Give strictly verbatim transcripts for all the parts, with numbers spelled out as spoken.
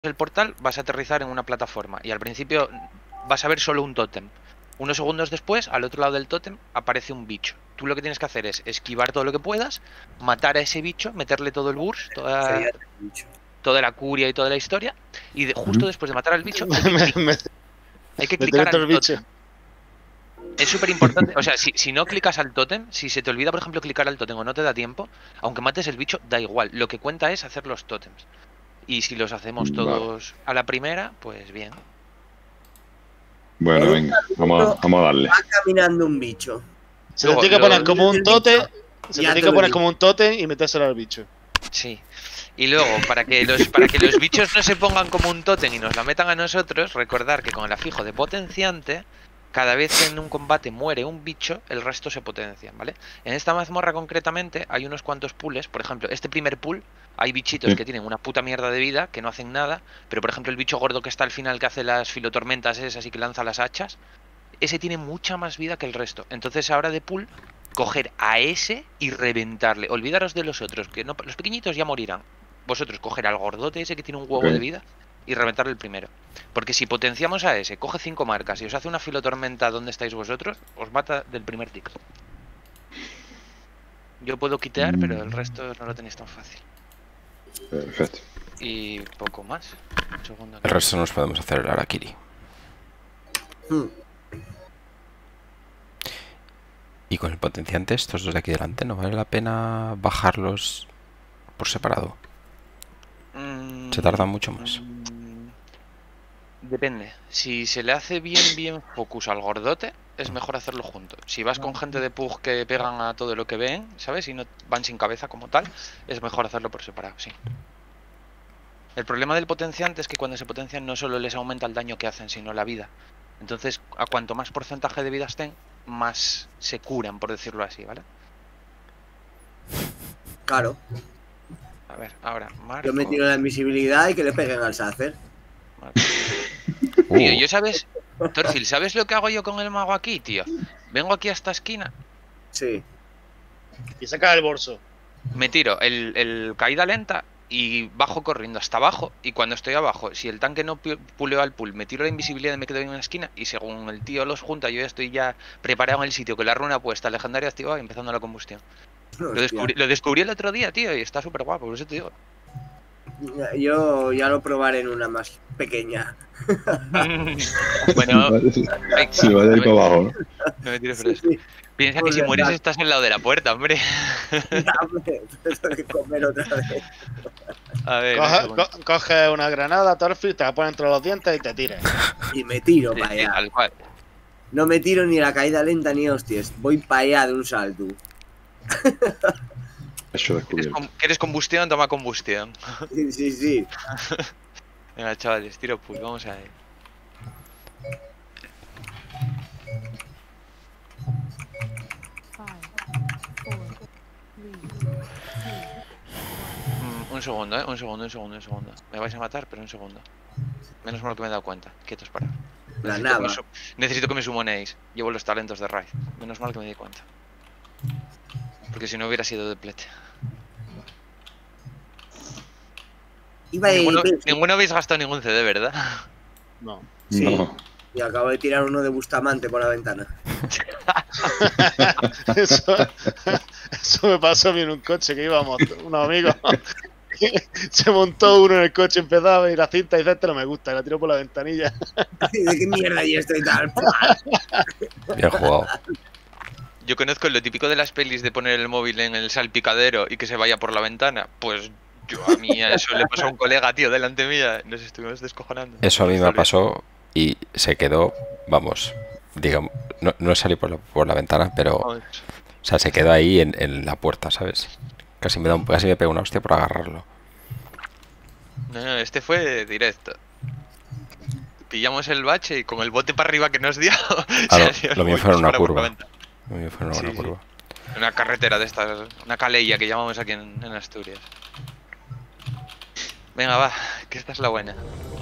el portal vas a aterrizar en una plataforma y al principio vas a ver solo un tótem. Unos segundos después, al otro lado del tótem, aparece un bicho. Tú lo que tienes que hacer es esquivar todo lo que puedas, matar a ese bicho, meterle todo el burst, toda, toda la curia y toda la historia, y de, justo después de matar al bicho hay que, me, hay que me clicar al bicho. tótem. Es súper importante, o sea, si, si no clicas al tótem, si se te olvida, por ejemplo, clicar al tótem o no te da tiempo, aunque mates el bicho, da igual. Lo que cuenta es hacer los tótems. Y si los hacemos todos vale. a la primera, pues bien. Bueno, venga, vamos a, vamos a darle. Va caminando un bicho. Se Luego, le tiene que poner como un totem, se le tiene que poner como un totem y metérselo al bicho. Sí. Y luego, para que los para que los bichos no se pongan como un tótem y nos la metan a nosotros, recordar que con el afijo de potenciante, cada vez que en un combate muere un bicho, el resto se potencian, ¿vale? En esta mazmorra concretamente hay unos cuantos pools, por ejemplo, este primer pool, hay bichitos sí. que tienen una puta mierda de vida, que no hacen nada, pero por ejemplo el bicho gordo que está al final que hace las filotormentas esas y que lanza las hachas, ese tiene mucha más vida que el resto. Entonces ahora de pool, coger a ese y reventarle. Olvidaros de los otros, que no, los pequeñitos ya morirán. Vosotros coger al gordote ese que tiene un huevo okay. de vida y reventarle el primero. Porque si potenciamos a ese, coge cinco marcas y os hace una filotormenta donde estáis vosotros, os mata del primer tic. Yo puedo quitear, pero el resto no lo tenéis tan fácil. Perfecto. Y poco más. Un segundo. El resto nos podemos hacer el Harakiri. Hmm. Y con el potenciante, estos dos de aquí delante, ¿no vale la pena bajarlos por separado? Mm, Se tarda mucho más. Mm, depende. Si se le hace bien, bien focus al gordote, es mejor hacerlo junto. Si vas con gente de Pug que pegan a todo lo que ven, ¿sabes? Y no van sin cabeza como tal, es mejor hacerlo por separado, sí. El problema del potenciante es que cuando se potencian no solo les aumenta el daño que hacen, sino la vida. Entonces, a cuanto más porcentaje de vida estén, más se curan, por decirlo así, ¿vale? Claro. A ver, ahora, Marco... Yo me tiro la invisibilidad y que le peguen al Sacer. Uh. Tío, yo sabes... Torfil, ¿sabes lo que hago yo con el mago aquí, tío? Vengo aquí a esta esquina. Sí. Y saca el bolso. Me tiro el, el caída lenta y bajo corriendo hasta abajo. Y cuando estoy abajo, si el tanque no puleo al pool, me tiro la invisibilidad y me quedo en una esquina. Y según el tío los junta, yo ya estoy ya preparado en el sitio con la runa puesta, legendaria activada y empezando la combustión. Lo descubrí, lo descubrí el otro día, tío, y está súper guapo, por eso te digo. Yo ya lo probaré en una más pequeña. Bueno, se va de ahí para abajo, ¿no? No me tires fresco. Sí, sí. Piensa que pues si mueres estás en el lado de la puerta, hombre. Ya, hombre, tengo que comer otra vez. A ver, coge, co coge una granada, Torfil, te la pones entre los dientes y te tiras. Y me tiro sí, para allá. Tal cual. No me tiro ni la caída lenta ni hostias. Voy para allá de un salto. Eso descubierto. ¿Quieres combustión? Toma combustión. Sí, sí, sí. Venga, chavales, tiro pull, vamos a ver. Mm, un segundo, eh, un segundo, un segundo, un segundo. Me vais a matar, pero un segundo. Menos mal que me he dado cuenta. Quietos, para. La Necesito, nada. que me necesito que me sumonéis. Llevo los talentos de Raid. Menos mal que me di cuenta. Porque si no hubiera sido de plete. Ninguno, ninguno habéis gastado ningún C D, ¿verdad? No. Sí. No. Y acabo de tirar uno de Bustamante por la ventana. eso, eso me pasó a mí en un coche que íbamos, unos amigos. Se montó uno en el coche, empezaba a ver la cinta y dice, este no me gusta, y la tiró por la ventanilla. ¿De qué mierda y esto y tal? Bien jugado. Yo conozco lo típico de las pelis de poner el móvil en el salpicadero y que se vaya por la ventana. Pues yo a mí eso le pasó a un colega, tío, delante mía. Nos estuvimos descojonando. Eso a mí me pasó y se quedó, vamos, digamos, no, no salí por la, por la ventana, pero o sea, se quedó ahí en, en la puerta, ¿sabes? Casi me da un, casi me pegó una hostia por agarrarlo. No, no, este fue directo. Pillamos el bache y con el bote para arriba que nos dio. Ah, lo, lo mío fue en una curva. Lo mío fue en sí, una sí. curva. Una carretera de estas, una calella que llamamos aquí en, en Asturias. Venga, va, que esta es la buena.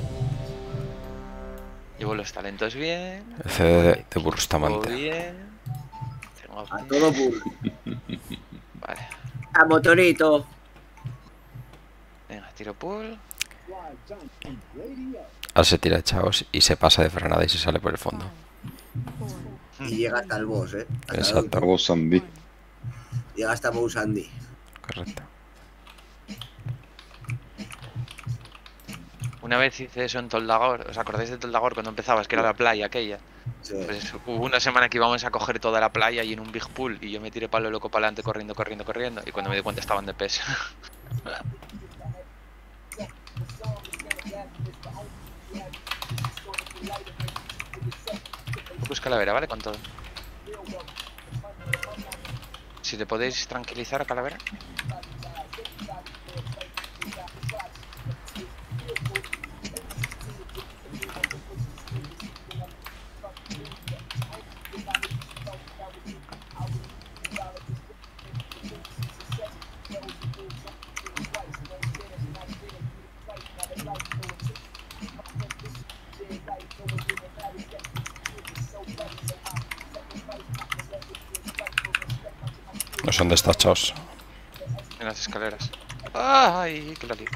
Llevo los talentos bien. El C D de, de Bustamante. Bien. Tengo a todo bull. Vale. A motorito. Venga, tiro pull. Ahora se tira echaos y se pasa de frenada y se sale por el fondo. Y llega hasta el boss, ¿eh? Hasta el Exacto. último. Vos, Sandy. Llega hasta Bousandi. Correcto. Una vez hice eso en Toldagor. ¿Os acordáis de Toldagor cuando empezabas? Que era la playa aquella. Sí. Pues hubo una semana que íbamos a coger toda la playa y en un big pool. Y yo me tiré palo loco para adelante corriendo, corriendo, corriendo. Y cuando me di cuenta estaban de peso. Focus Calavera, ¿vale? Con todo. Si le podéis tranquilizar a Calavera. No son destachados. En las escaleras. ¡Ay! Que la lío.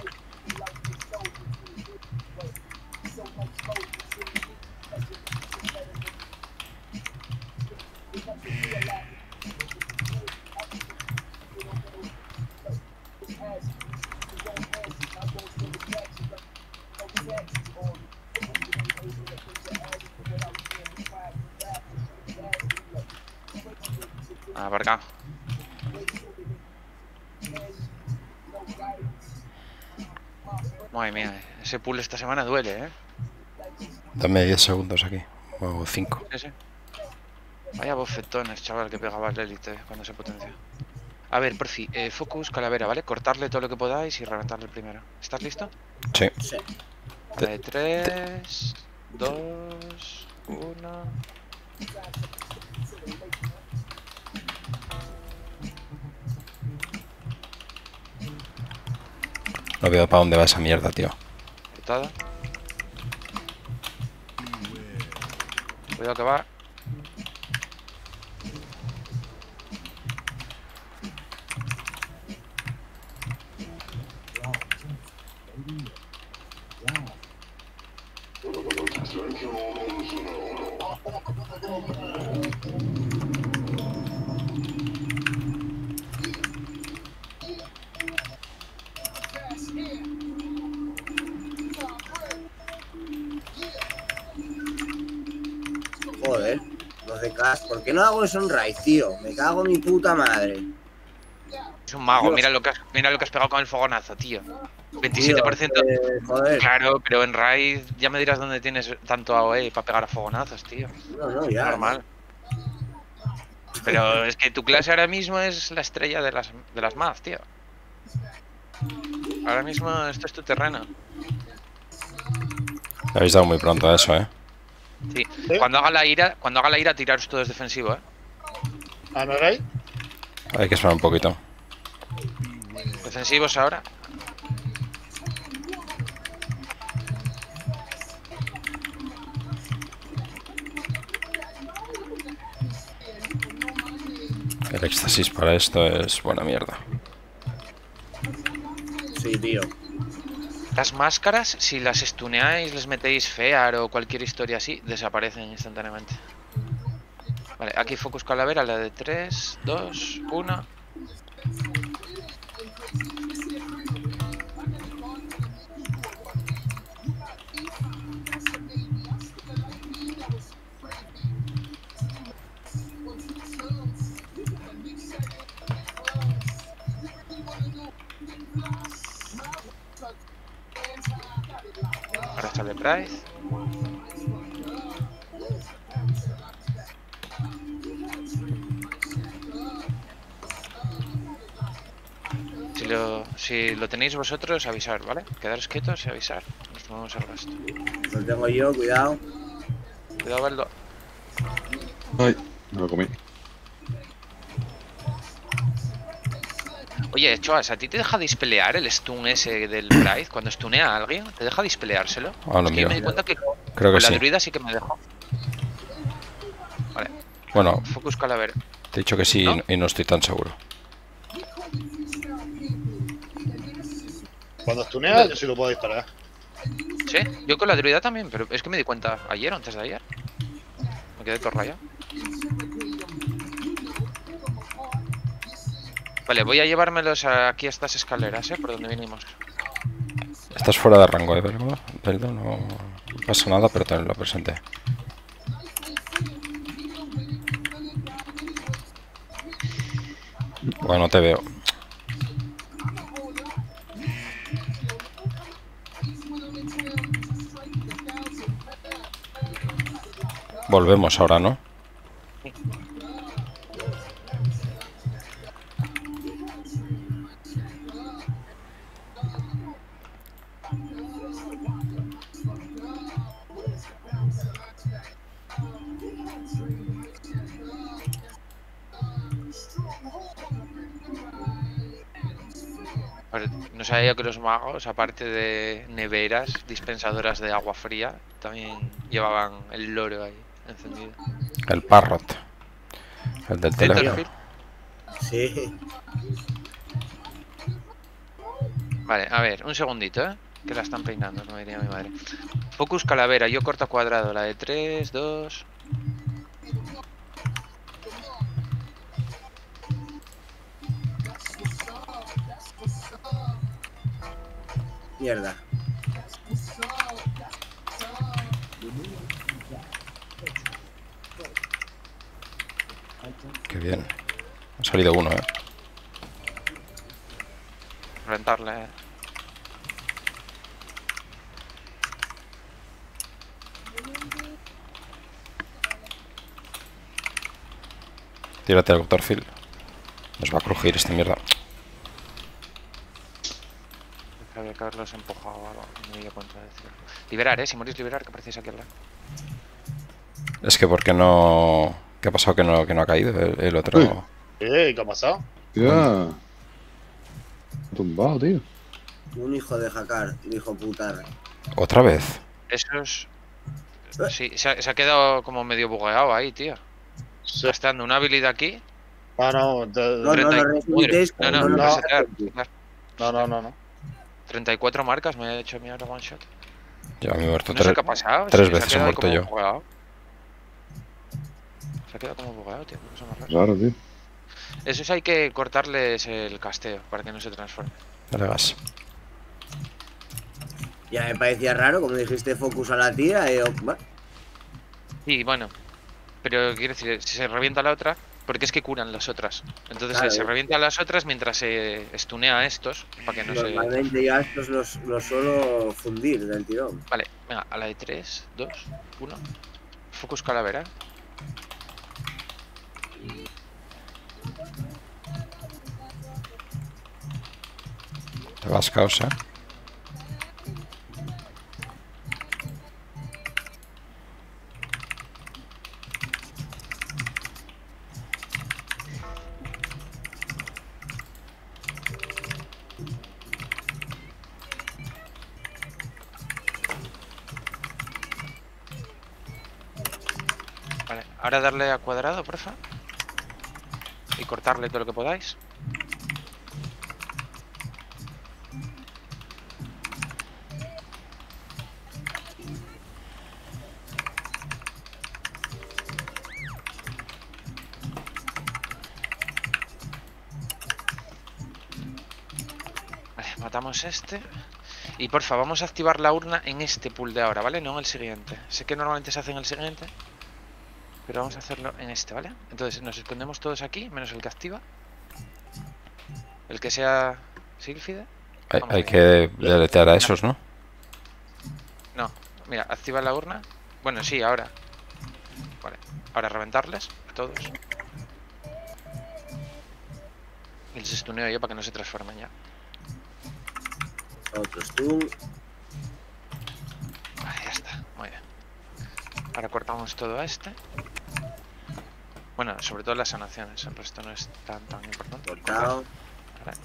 Ah, por acá. Madre mía, ese pool esta semana duele, ¿eh? Dame diez segundos aquí. O cinco. Sí, sí. Vaya bofetones, chaval, que pegaba el élite cuando se potencia. A ver, por fin, eh, Focus Calavera, ¿vale? Cortarle todo lo que podáis y reventarle el primero. ¿Estás listo? Sí. Sí. De tres, dos, uno. No veo para dónde va esa mierda, tío. Cortada. Cuidado que va. Joder, doce K. ¿Por qué no hago eso en Raid, tío? Me cago en mi puta madre. Es un mago, Dios. mira lo que has, mira lo que has pegado con el fogonazo, tío. veintisiete por ciento. Tío, eh, joder. Claro, pero en Raid ya me dirás dónde tienes tanto A O E para pegar a fogonazos, tío. No, no, ya. Normal. Pero es que tu clase ahora mismo es la estrella de las, de las maths, tío. Ahora mismo esto es tu terreno. Le habéis dado muy pronto a eso, ¿eh? Sí. ¿Sí? Cuando haga la ira, cuando haga la ira, tiraros todo es defensivo, ¿eh? ¿Ah, no erais? Hay que esperar un poquito. Defensivos ahora. El éxtasis para esto es buena mierda. Sí, tío. Las máscaras, si las stuneáis, les metéis fear o cualquier historia así, desaparecen instantáneamente. Vale, aquí Focus Calavera, la de tres, dos, uno. Ahora sale Price. Si lo, si lo tenéis vosotros, avisar, ¿vale? Quedaros quietos y avisar. Nos movemos al resto. Lo tengo yo, cuidado. Cuidado, Baldo. Ay, no lo comí. Oye, Choas, ¿a ti te deja dispelear el stun ese del Pride? Cuando stunea a alguien, ¿te deja dispeleárselo? Ah, no, Es que yo mira. me di cuenta que Creo que con la sí. druida sí que me dejó. Vale, Bueno, Focus Calavera. te he dicho que sí ¿No? y no estoy tan seguro. Cuando estunea, yo sí lo puedo disparar. Sí, yo con la druida también, pero es que me di cuenta ayer o antes de ayer. Me quedé todo rayado. Vale, voy a llevármelos aquí a estas escaleras, ¿eh? Por donde vinimos. Estás fuera de rango, ¿eh? Beldo? Beldo, no pasa nada, pero tenlo presente. Bueno, no te veo. Volvemos ahora, ¿no? Pues no sabía que los magos, aparte de neveras, dispensadoras de agua fría, también llevaban el loro ahí encendido. El Parrot. El del ¿Sí, teléfono. Torfil? Sí. Vale, a ver, un segundito, ¿eh? Que la están peinando, no me diría mi madre. Focus calavera, yo corto cuadrado, la de tres, dos... Mierda. Qué bien. Ha salido uno, ¿eh? Rentarle. Tírate al Torfil. Nos va a crujir esta mierda. Había que haberlos empujado o algo. No me di cuenta de decirlo. Liberar, eh. Si morís, liberar, que aparecéis aquí al lado. Es que porque no... ¿Qué ha pasado que no, que no ha caído el, el otro? Uy. Eh, ¿qué ha pasado? Ya. Tumbado, tío. Un hijo de jacar, un hijo putar. ¿Otra vez? Esos. Sí, se ha, se ha quedado como medio bugueado ahí, tío. Sí. Gastando una habilidad aquí. Ah, no, de- No, no treinta y- lo resumitéis No, no, como no lo no. resetear. no, no, no, no. treinta y cuatro marcas me ha hecho mierda one shot. Ya me he muerto No sé tres, qué ha pasado. tres se- se ha veces he quedado muerto como yo. bugueado. Se ha quedado como bugueado, tío. Qué cosa más rara. Raro, tío. Esos hay que cortarles el casteo para que no se transforme. Dale gas. Ya me parecía raro, como dijiste focus a la tía, y yo, va. Sí, bueno. Pero quiero decir, si se revienta la otra, porque es que curan las otras. Entonces Claro. eh, se revientan las otras mientras se estunea a estos para que no se. Normalmente ya estos los, los suelo fundir del tirón. Vale, venga, a la de tres, dos, uno. Focus calavera. Te vas, causa. Vale, ahora darle a cuadrado, porfa. Y cortarle todo lo que podáis. Vale, matamos este. Y porfa, vamos a activar la urna en este pool de ahora, ¿vale? No en el siguiente. Sé que normalmente se hace en el siguiente, pero vamos a hacerlo en este, ¿vale? Entonces nos escondemos todos aquí, menos el que activa. El que sea Sílfide. Hay, Vamos hay ahí. que deletear a esos, ¿no? No, mira, activa la urna. Bueno, sí, ahora. Vale, ahora reventarles a todos. Y les estuneo yo para que no se transformen ya. Otro stun. Vale, ya está, muy bien. Ahora cortamos todo a este. Bueno, sobre todo las sanaciones, el resto no es tan tan importante. Cortado. Vale.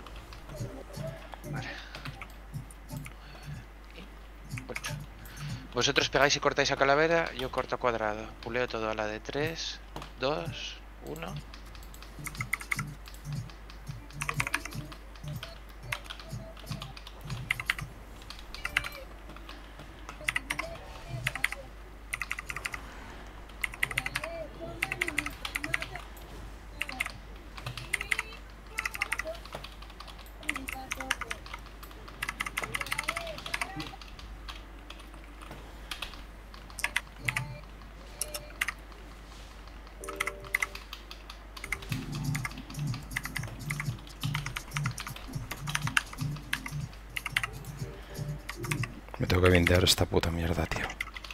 Vale. Y ocho. Vosotros pegáis y cortáis a calavera, yo corto a cuadrado. Puleo todo a la de tres, dos, uno. Me tengo que vendear esta puta mierda, tío.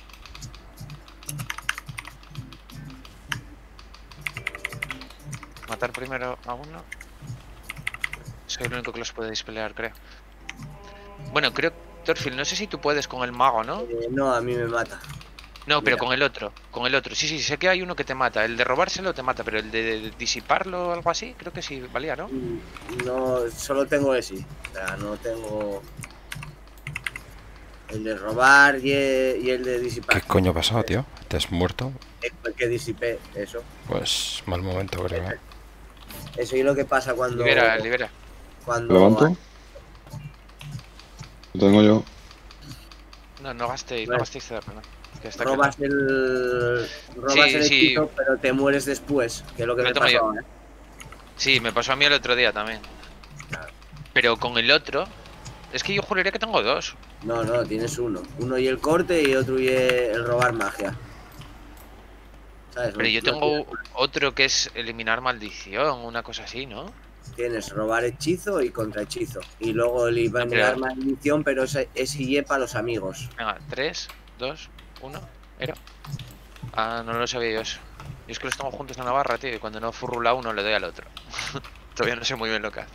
Matar primero a uno. Soy el único que los podéis pelear, creo. Bueno, creo, Thorfield, no sé si tú puedes con el mago, ¿no? Eh, no, a mí me mata. No, pero Mira. con el otro, con el otro. Sí, sí, sé que hay uno que te mata. El de robárselo te mata, pero el de, de disiparlo o algo así, creo que sí valía, ¿no? Mm, No, solo tengo ese. O sea, no tengo el de robar y el, y el de disipar. ¿Qué coño ha pasado, tío? ¿Te has muerto? El que disipé, eso. Pues mal momento, creo. ¿eh? Eso es lo que pasa cuando. Libera, libera. cuando ¿Levanto? Lo tengo yo. No, no gastéis, no Vale. gastéis C D R, ¿no? Que está robas el. Robas Sí, el sí. hechizo, pero te mueres después. Que es lo que Lo me tengo pasó yo. ahora. quedado. Sí, me pasó a mí el otro día también. Claro. Pero con el otro, es que yo juraría que tengo dos. No, no, tienes uno. Uno y el corte y otro y el robar magia. ¿Sabes? Pero No- yo no tengo otro que es eliminar maldición, una cosa así, ¿no? Tienes robar hechizo y contrahechizo. Y luego el No, eliminar pero- maldición, pero ese es I E para los amigos. Venga, tres, dos, uno, era. Ah, no lo sabía yo eso. Yo es que los tengo juntos en la barra, tío, y cuando no furrula uno le doy al otro. Todavía no sé muy bien lo que hace.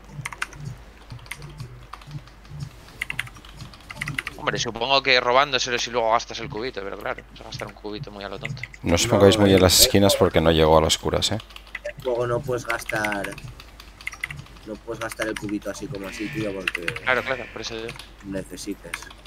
Hombre, supongo que robándoselos y luego gastas el cubito, pero claro, vas a gastar un cubito muy a lo tonto. No os No, pongáis muy eh, en las esquinas porque no llego a las oscuras, ¿eh? Luego no puedes gastar. No puedes gastar el cubito así como así, tío, porque Claro, claro, por eso... necesites.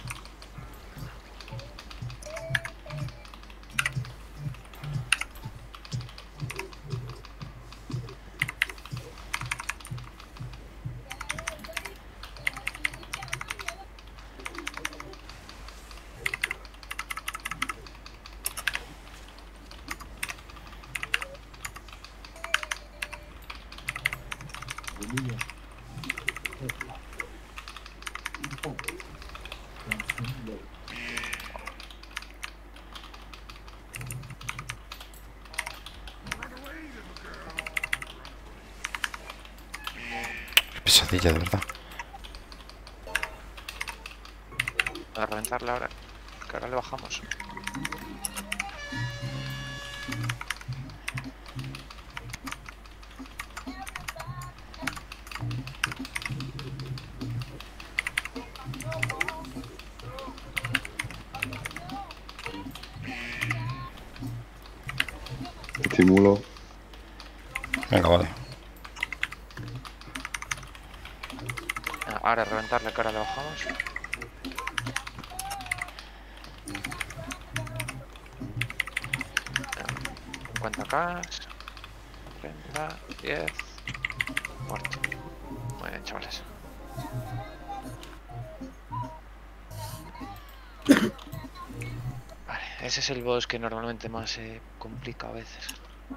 Qué pesadilla, de verdad. A reventarla ahora, que ahora le bajamos. Estimulo. Venga, vale. Ah, ahora reventarle, que ahora le bajamos. cincuenta k, treinta, diez, muerto. Muy bien, chavales. Vale, ese es el boss que normalmente más se complica a veces.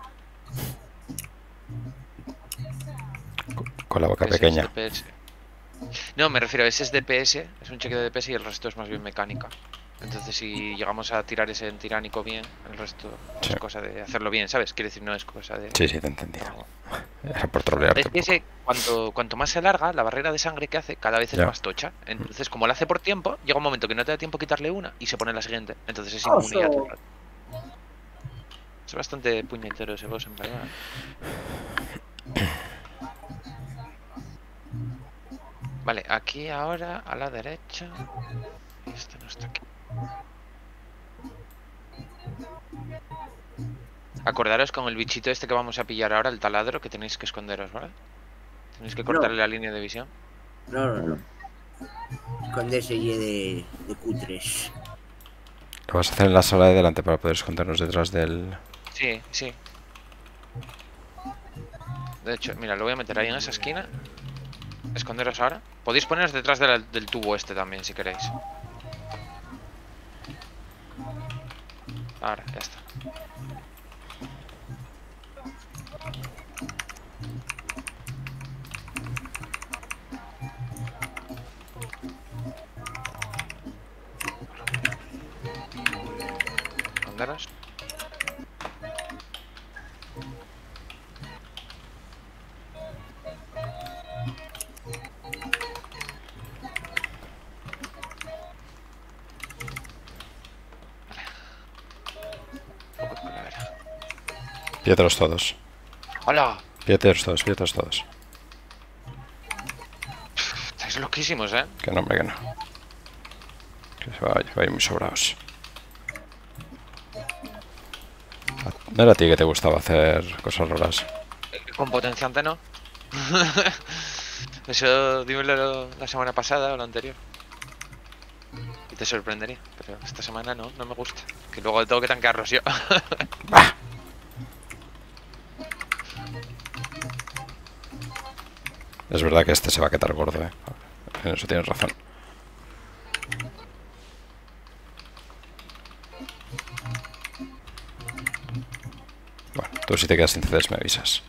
Con la boca Ese es pequeña. D P S. No, me refiero, ese es D P S, es un cheque de D P S y el resto es más bien mecánica. Entonces si llegamos a tirar ese en tiránico bien, el resto Sí. es cosa de hacerlo bien, ¿sabes? Quiero decir, no es cosa de... Sí, sí, te entendía. No. Era por trolearte Es un que poco. ese, cuanto, cuanto más se alarga, la barrera de sangre que hace, cada vez es Ya. más tocha. Entonces, como lo hace por tiempo, llega un momento que no te da tiempo a quitarle una y se pone la siguiente. Entonces es ¡Oso! inmune ya todo el rato. Es bastante puñetero ese boss, en verdad. Vale, aquí ahora, a la derecha... Este no está aquí. Acordaros con el bichito este que vamos a pillar ahora, el taladro, que tenéis que esconderos, ¿vale? Tenéis que cortarle la línea de visión. No, no, no. Esconderse y de, de cutres. Lo vas a hacer en la sala de delante para poder escondernos detrás del... Sí, sí. De hecho, mira, lo voy a meter ahí en esa esquina. Esconderos ahora. Podéis poneros detrás de la- del tubo este también, si queréis. Ahora, ya está. Esconderos. Focus calavera. Pídetelos todos. ¡Hola! Pídetelos todos, pídetelos todos. Estáis loquísimos, ¿eh? Que no, hombre, que no. Que se va, va a ir muy sobrados. ¿No era a ti que te gustaba hacer cosas raras? Con potenciante no. Eso dímelo la semana pasada o la anterior. Y te sorprendería. Pero esta semana no, no me gusta. Que luego tengo que tanquearlos yo. Bah. Es verdad que este se va a quedar gordo, eh. En eso tienes razón. Bueno, tú si te quedas sin C Ds me avisas.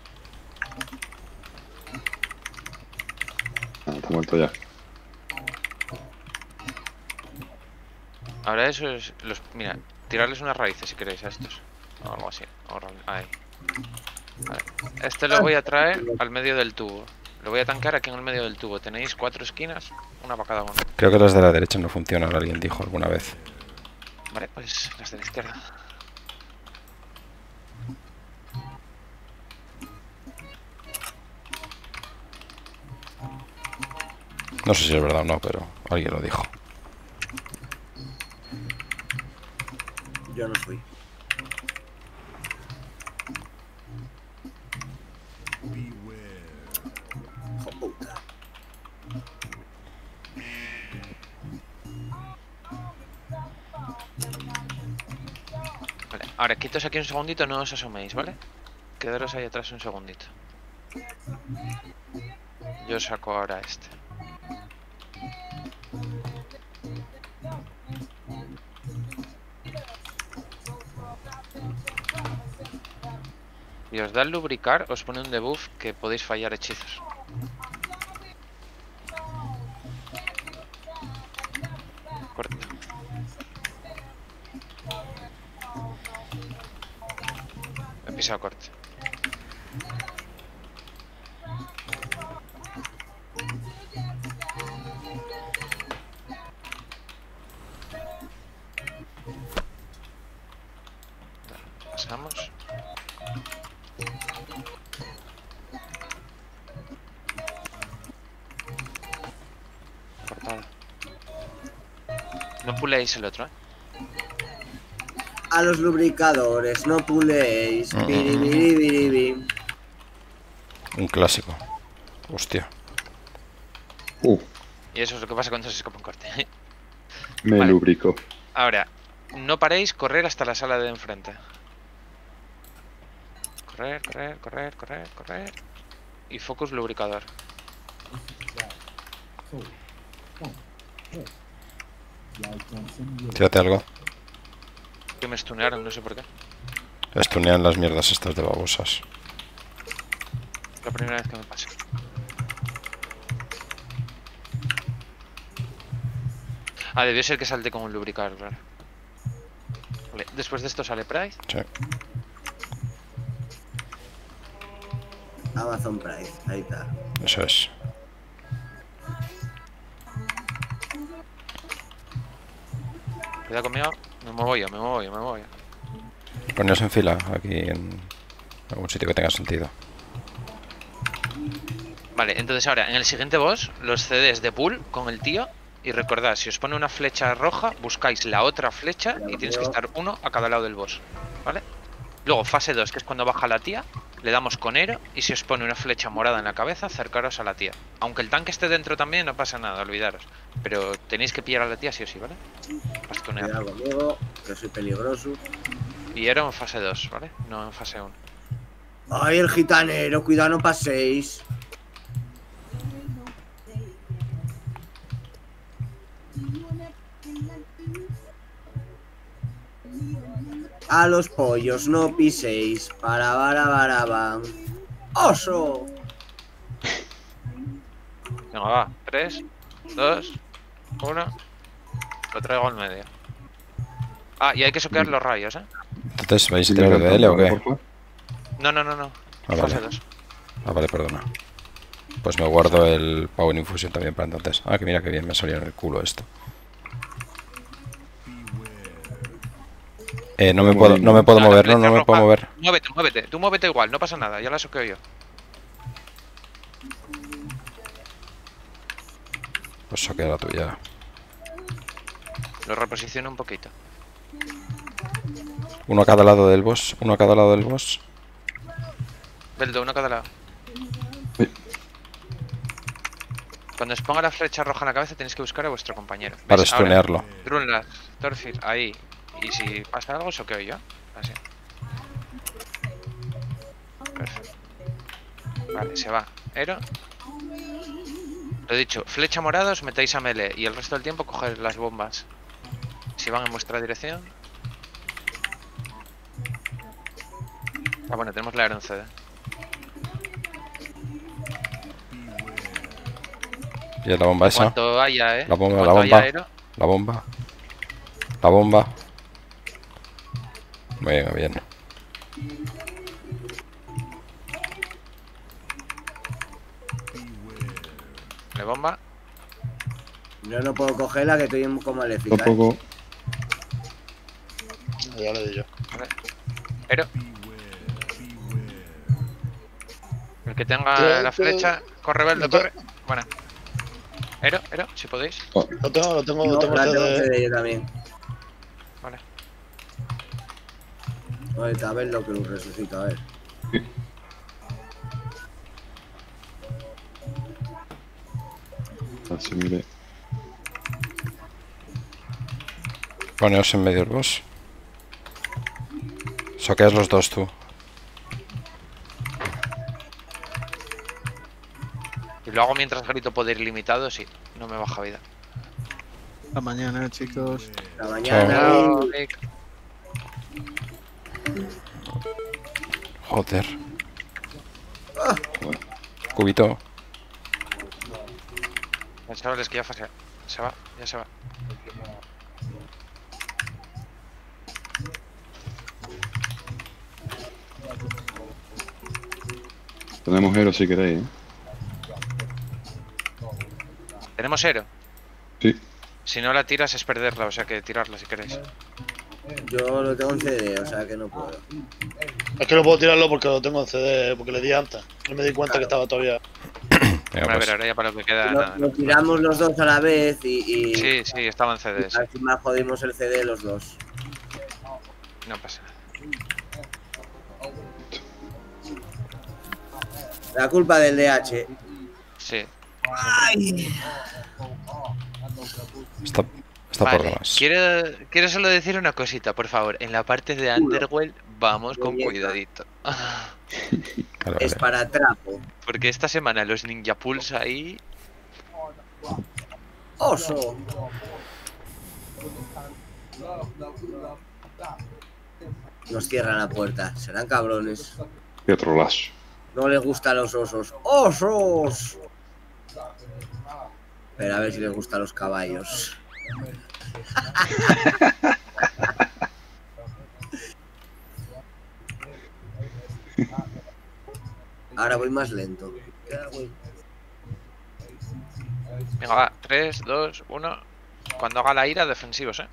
Ah, está muerto ya. Ahora eso es... Los, mira, tirarles unas raíces si queréis a estos. O algo así. Ahora, ahí. Vale. Este lo voy a traer al medio del tubo. Lo voy a tancar aquí en el medio del tubo. Tenéis cuatro esquinas, una para cada uno. Creo que las de la derecha no funcionan, alguien dijo alguna vez. Vale, pues las de la izquierda. No sé si es verdad o no, pero alguien lo dijo. Yo no fui. Hijo puta. Vale, ahora quitaos aquí un segundito, no os asoméis, ¿vale? Quedaros ahí atrás un segundito. Yo saco ahora este. Y os da el lubricar, os pone un debuff que podéis fallar hechizos. Corta. He pisado corte. Pasamos. Cortada. No puléis el otro, ¿eh? A los lubricadores, no puléis. Mm. Biribiribiribi. Un clásico. Hostia. Uh, Y eso es lo que pasa cuando se escapa un corte. me Vale. lubrico. Ahora, no paréis, correr hasta la sala de enfrente. Correr, correr, correr, correr, correr. Y focus lubricador. Tírate algo. Que me stunearon, no sé por qué. Estunean las mierdas estas de babosas. La primera vez que me pasa. Ah, debió ser que salte con un lubricador, claro. Vale, después de esto sale Price. Sí. Amazon Price, ahí está. Eso es. Cuidado conmigo. Me muevo yo, me muevo yo, me muevo yo. Poneos en fila aquí en algún sitio que tenga sentido. Vale, entonces ahora, en el siguiente boss, los C Ds de pool con el tío. Y recordad, si os pone una flecha roja, buscáis la otra flecha y tienes que estar uno a cada lado del boss. ¿Vale? Luego, fase dos, que es cuando baja la tía, le damos con Ero y si os pone una flecha morada en la cabeza, acercaros a la tía. Aunque el tanque esté dentro también, no pasa nada, olvidaros. Pero tenéis que pillar a la tía sí o sí, ¿vale? Para stunear. Cuidado conmigo. Que soy peligroso. Y era en fase dos, ¿vale? No en fase uno. Ay, el gitanero, cuidado, no paséis. A los pollos no piséis. Para, para, para, van. ¡Oso! Venga, va. tres, dos, uno. Lo traigo al medio. Ah, y hay que soquear los rayos, ¿eh? Entonces, ¿vais a tirar de L o qué? No, no, no, no. Ah, Fase vale. dos. Ah, vale, perdona. Pues me guardo el Power Infusion también para entonces. Ah, que mira que bien me salió en el culo esto. Eh, no me puedo, no me puedo Ah, la mover, no, flecha no me puedo roja. mover. Muévete, muévete. Tú muévete igual, no pasa nada. Ya la soqueo yo. Pues eso queda la tuya. Lo reposiciono un poquito. Uno a cada lado del boss, uno a cada lado del boss. Beldo, uno a cada lado. Cuando os ponga la flecha roja en la cabeza tenéis que buscar a vuestro compañero. ¿Ves? Para Ahora, stunearlo. Drunlas, Thorfir, ahí. Y si pasa algo, soqueo yo. Así. Perfecto. Vale, se va. Ero. Lo dicho, flecha morada os metéis a melee y el resto del tiempo coger las bombas. Si van en vuestra dirección. Ah, bueno, tenemos la Iron C D. Y la bomba En esa. cuanto haya, eh. La bomba, En la cuanto bomba. haya Ero, La bomba. La bomba. Venga, bien. le bomba. Yo no puedo cogerla, que estoy en coma eléctrica. Tampoco. Ya le di yo. Vale. Ero. El que tenga Yo- la flecha, corre, Beldo, yo- corre. Bueno. Ero, Ero, si podéis. Lo tengo, lo tengo, No, lo tengo la C tengo D. C D yo también. Vale. Ahorita a ver lo que lo resucita, a ver. Así, mire. Poneos en medio del boss. Soqueas los dos tú. Y lo hago mientras grito poder ilimitado, sí. No me baja vida. Hasta mañana, chicos. La mañana. Chao, Nick. Joder. Cubito. Ya chavales, que ya fase. Se va, ya se va. Tenemos Hero si queréis, ¿eh? ¿Tenemos Ero? Sí. Si no la tiras es perderla, o sea que tirarla si queréis. Yo lo tengo en C D, o sea que no puedo. Es que no puedo tirarlo porque lo tengo en C D, porque le di antes. No me di cuenta que estaba todavía. Venga, A pues. ver, ahora ya para lo que queda. Lo, nada, lo no. tiramos los dos a la vez y. y Sí, sí, estaba en C D. Sí. al final jodimos el C D los dos. No pasa nada. La culpa del D H. Sí. ¡Ay! Está, está por Vale, demás. quiero, quiero solo decir una cosita, por favor. En la parte de Underworld vamos con Belleza. cuidadito. Vale, Es vale. para trapo. Porque esta semana los Ninja Pools ahí. ¡Oso! Nos cierran la puerta. Serán cabrones. Y otro lazo. No les gustan los osos. ¡Osos! Pero a ver si les gustan los caballos. Ahora voy más lento. Venga, va. tres, dos, uno. Cuando haga la ira, defensivos, eh.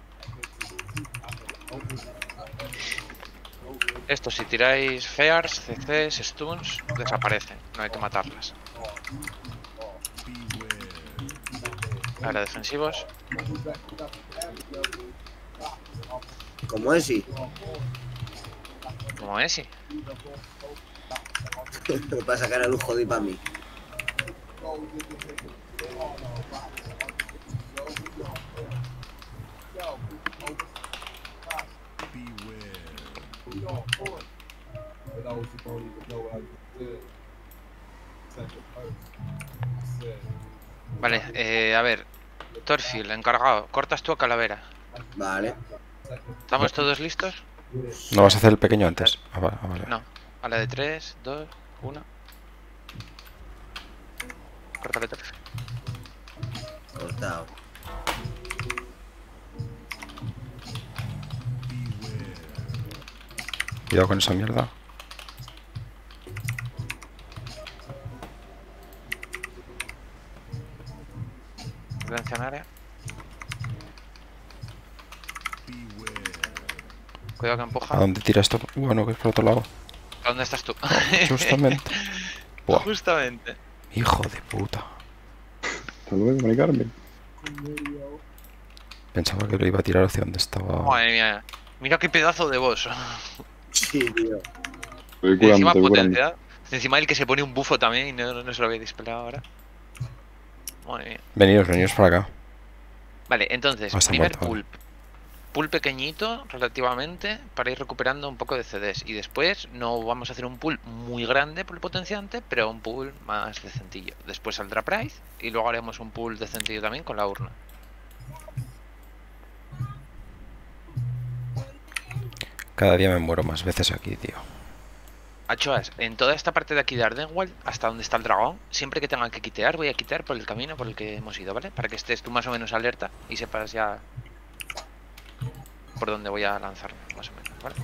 Esto, si tiráis Fears, C Cs, Stuns, desaparecen. No hay que matarlas. Ahora defensivos. Como ese. Como ese. Me va a sacar el lujo de para mí. Vale, eh, a ver. Thorfield, encargado. Cortas tú a Calavera. Vale. ¿Estamos todos listos? ¿No vas a hacer el pequeño antes? Ah, vale, ah, vale. No. A la de tres, dos, uno. Córtale, Thorfield. Cortado. Cuidado con esa mierda. Silencio en área. Cuidado que empuja. ¿A dónde tira esto? Bueno, que es por otro lado. ¿A dónde estás tú? Justamente. Buah, Justamente. hijo de puta. Hasta luego, Mari Carmen. Pensaba que lo iba a tirar hacia donde estaba. Madre mía. Mira qué pedazo de boss. Sí, tío. Estoy Y curando, encima estoy curando. potencia. Encima el que se pone un bufo también y no, no se lo había disparado ahora. Madre mía. Veniros, veniros para acá. Vale, entonces, Ah, está primer muerto, vale. pulp. Pulp pequeñito, relativamente, para ir recuperando un poco de C Ds. Y después no vamos a hacer un pulp muy grande por el potenciante, pero un pulp más decentillo. Después saldrá Price y luego haremos un pulp decentillo también con la urna. Cada día me muero más veces aquí, tío. Achoas, en toda esta parte de aquí de Ardenwald, hasta donde está el dragón, siempre que tengan que quitear, voy a quitar por el camino por el que hemos ido, ¿vale? Para que estés tú más o menos alerta y sepas ya por dónde voy a lanzarme, más o menos, ¿vale?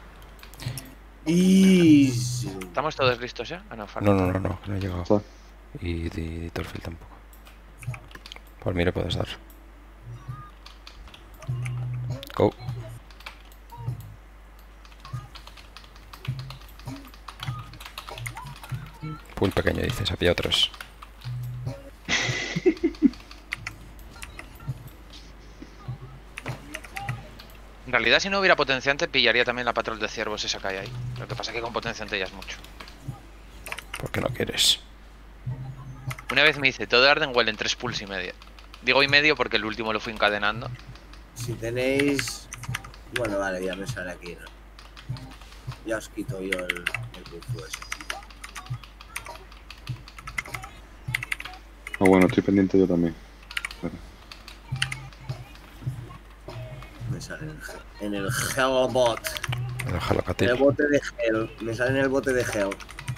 Easy. ¿Estamos todos listos ya? Ah, no, falta. No, no, no, no, que no he llegado. Está. Y de, de Thorfield tampoco. Por mí le puedes dar. Go. Pool pequeño, dices, había otros. En realidad, si no hubiera potenciante, pillaría también la patrol de ciervos esa que hay ahí. Lo que pasa es que con potenciante ya es mucho. ¿Por qué no quieres? Una vez me hice todo Ardenwell en tres pulls y medio. Digo y medio porque el último lo fui encadenando. Si tenéis... Bueno, vale, ya me sale aquí, ¿no? Ya os quito yo el, el bufo ese. Ah, bueno, estoy pendiente yo también. Espera. Me sale en el, ge- en el Hellbot. Déjalo, En el Catil. bote de Hell. Me sale en el bote de Hell.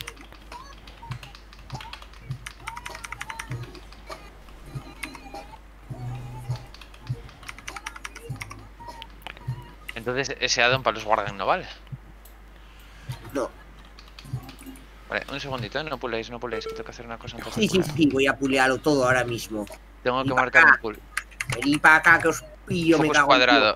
Entonces, ese addon para los guardian no vale. No. Vale, un segundito, ¿eh? No puléis, no puléis, que tengo que hacer una cosa antes de Sí, sí, pulear. sí, voy a pulearlo todo ahora mismo. Tengo que Y pa' marcar acá. un pull. Vení para acá que os pillo, me Focus cago en cuadrado.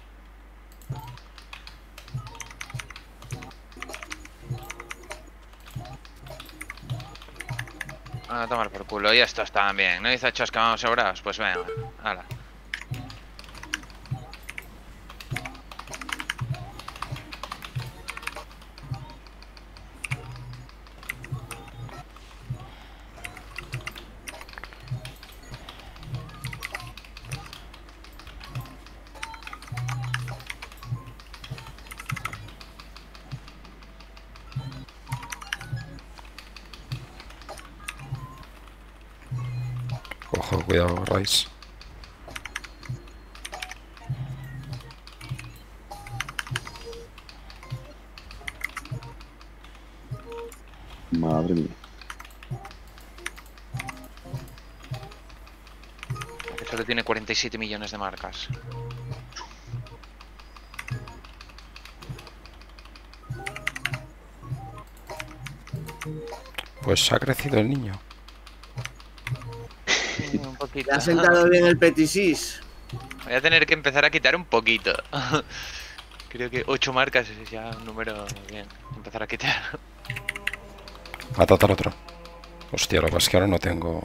A tomar por culo, y estos también. ¿No dice Chos que vamos sobrados? Pues venga, hala. Ojo, cuidado, Rice. Madre mía. Que solo tiene cuarenta y siete millones de marcas. Pues ha crecido el niño. Sí, un poquito. ¿Te ha sentado bien el petisis? Voy a tener que empezar a quitar un poquito. Creo que ocho marcas es ya un número bien. Empezar a quitar. Matate al otro. Hostia, lo que pasa es que ahora no tengo...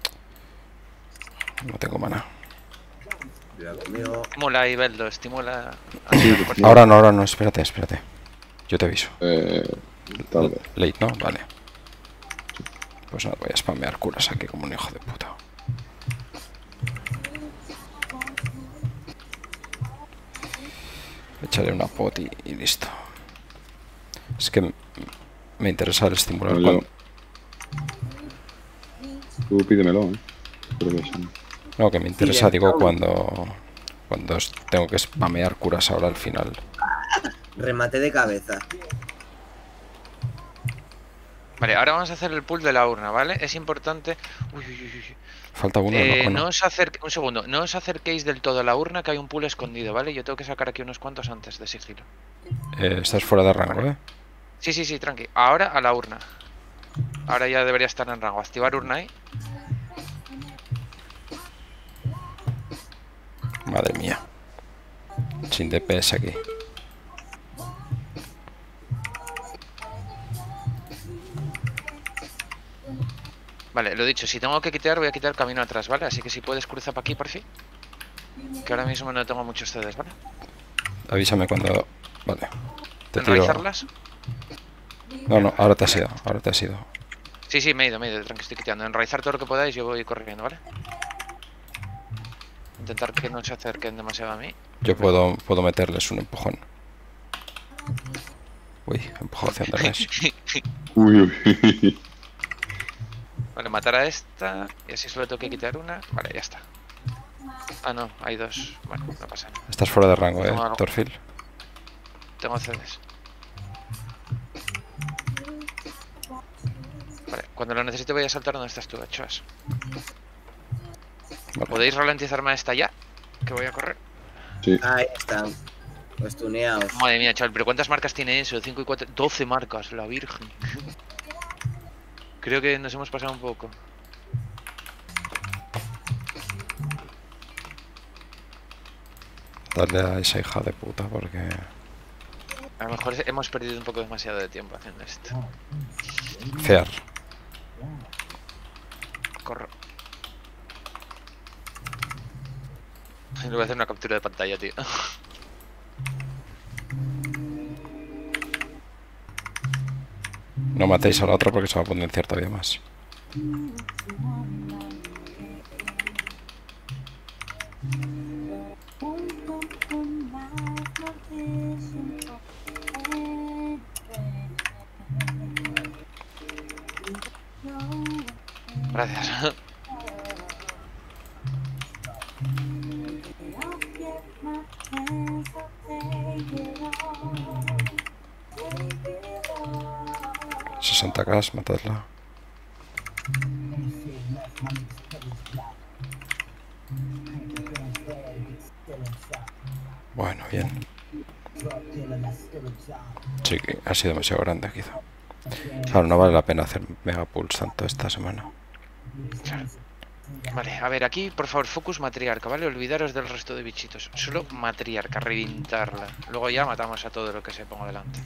No tengo mana. Cuidado conmigo. Estimula y Beldo, estimula. Sí. Ahora no, ahora no, espérate, espérate. Yo te aviso. Eh, tal vez. Late, ¿no? Vale. Pues nada, voy a spamear curas aquí como un hijo de puta. Echaré una pot y, y listo. Es que m- me interesa el estimular. Bueno, cuando- yo- Tú pídemelo, ¿eh? Creo que sí. No, que me interesa, el digo, Tom. cuando cuando es- tengo que spamear curas ahora al final. Remate de cabeza. Vale, ahora vamos a hacer el pull de la urna, ¿vale? Es importante. Uy, uy, uy, uy. Falta uno, Eh, ¿no? ¿O no no? os acerque... Un segundo, no os acerquéis del todo a la urna, que hay un pull escondido, ¿vale? Yo tengo que sacar aquí unos cuantos antes de sigilo. Eh, estás fuera de rango, ¿eh? Sí, sí, sí, tranqui. Ahora a la urna. Ahora ya debería estar en rango. Activar urna ahí. Madre mía. Sin D P S aquí. Vale, lo dicho, si tengo que quitar, voy a quitar camino atrás, ¿vale? Así que si puedes cruza para aquí, por fin. Que ahora mismo no tengo muchos C Ds, ¿vale? Avísame cuando... Vale. Te tiro... ¿Enraizarlas? No, no, ahora te has ido. Ahora te has ido. Sí, sí, me he ido, me he ido, tranqui, estoy quitando. Enraizar todo lo que podáis, yo voy corriendo, ¿vale? Intentar que no se acerquen demasiado a mí. Yo puedo, puedo meterles un empujón. Uy, empujación de res. Uy, uy. Vale, matar a esta. Y así solo tengo que quitar una. Vale, ya está. Ah, no, hay dos. Bueno, no pasa nada. Estás fuera de rango, ¿eh, Tengo algo. Torfil? Tengo C Ds. Vale, cuando lo necesite voy a saltar donde estás tú, Chas. Vale. ¿Podéis ralentizarme a esta ya? Que voy a correr. Sí. Ahí están. Pues tuneados. Madre mía, chaval, pero ¿cuántas marcas tiene eso? cinco y cuatro. doce marcas, la virgen. Creo que nos hemos pasado un poco. Dale a esa hija de puta porque... A lo mejor hemos perdido un poco demasiado de tiempo haciendo esto. Fear. Corro. Le voy a hacer una captura de pantalla, tío. No matéis a la otra porque se va a potenciar todavía más. Gracias. sesenta k, matadla. Bueno, bien. Sí, que ha sido demasiado grande quizá. Claro, no vale la pena hacer mega pulls tanto esta semana. Vale, a ver, aquí por favor, focus matriarca, ¿vale? Olvidaros del resto de bichitos. Solo matriarca, reventarla. Luego ya matamos a todo lo que se ponga delante.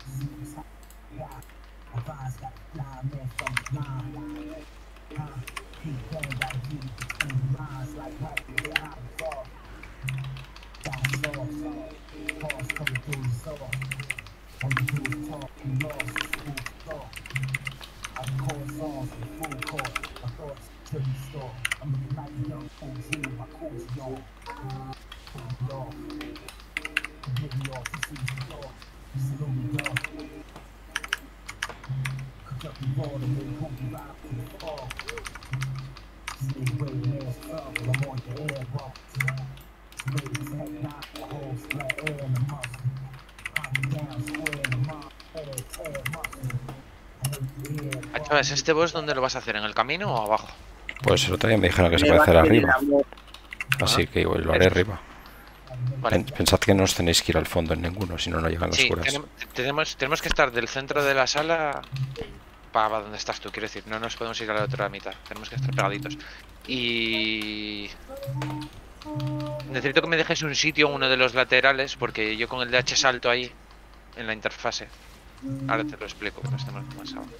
Ah, chavales, ¿este boss dónde lo vas a hacer? ¿En el camino o abajo? Pues el otro día me dijeron que se Me puede va hacer a pedir arriba. amor. Así que igual lo haré arriba. Vale. Pen- Pensad que no os tenéis que ir al fondo en ninguno, si no, no llegan las Sí, curas. tenem- tenemos, tenemos que estar del centro de la sala para donde estás tú, quiero decir, no nos podemos ir a la otra mitad, tenemos que estar pegaditos. Y... necesito que me dejes un sitio en uno de los laterales, porque yo con el D H salto ahí, en la interfase. Ahora te lo explico, que no estemos más abajo.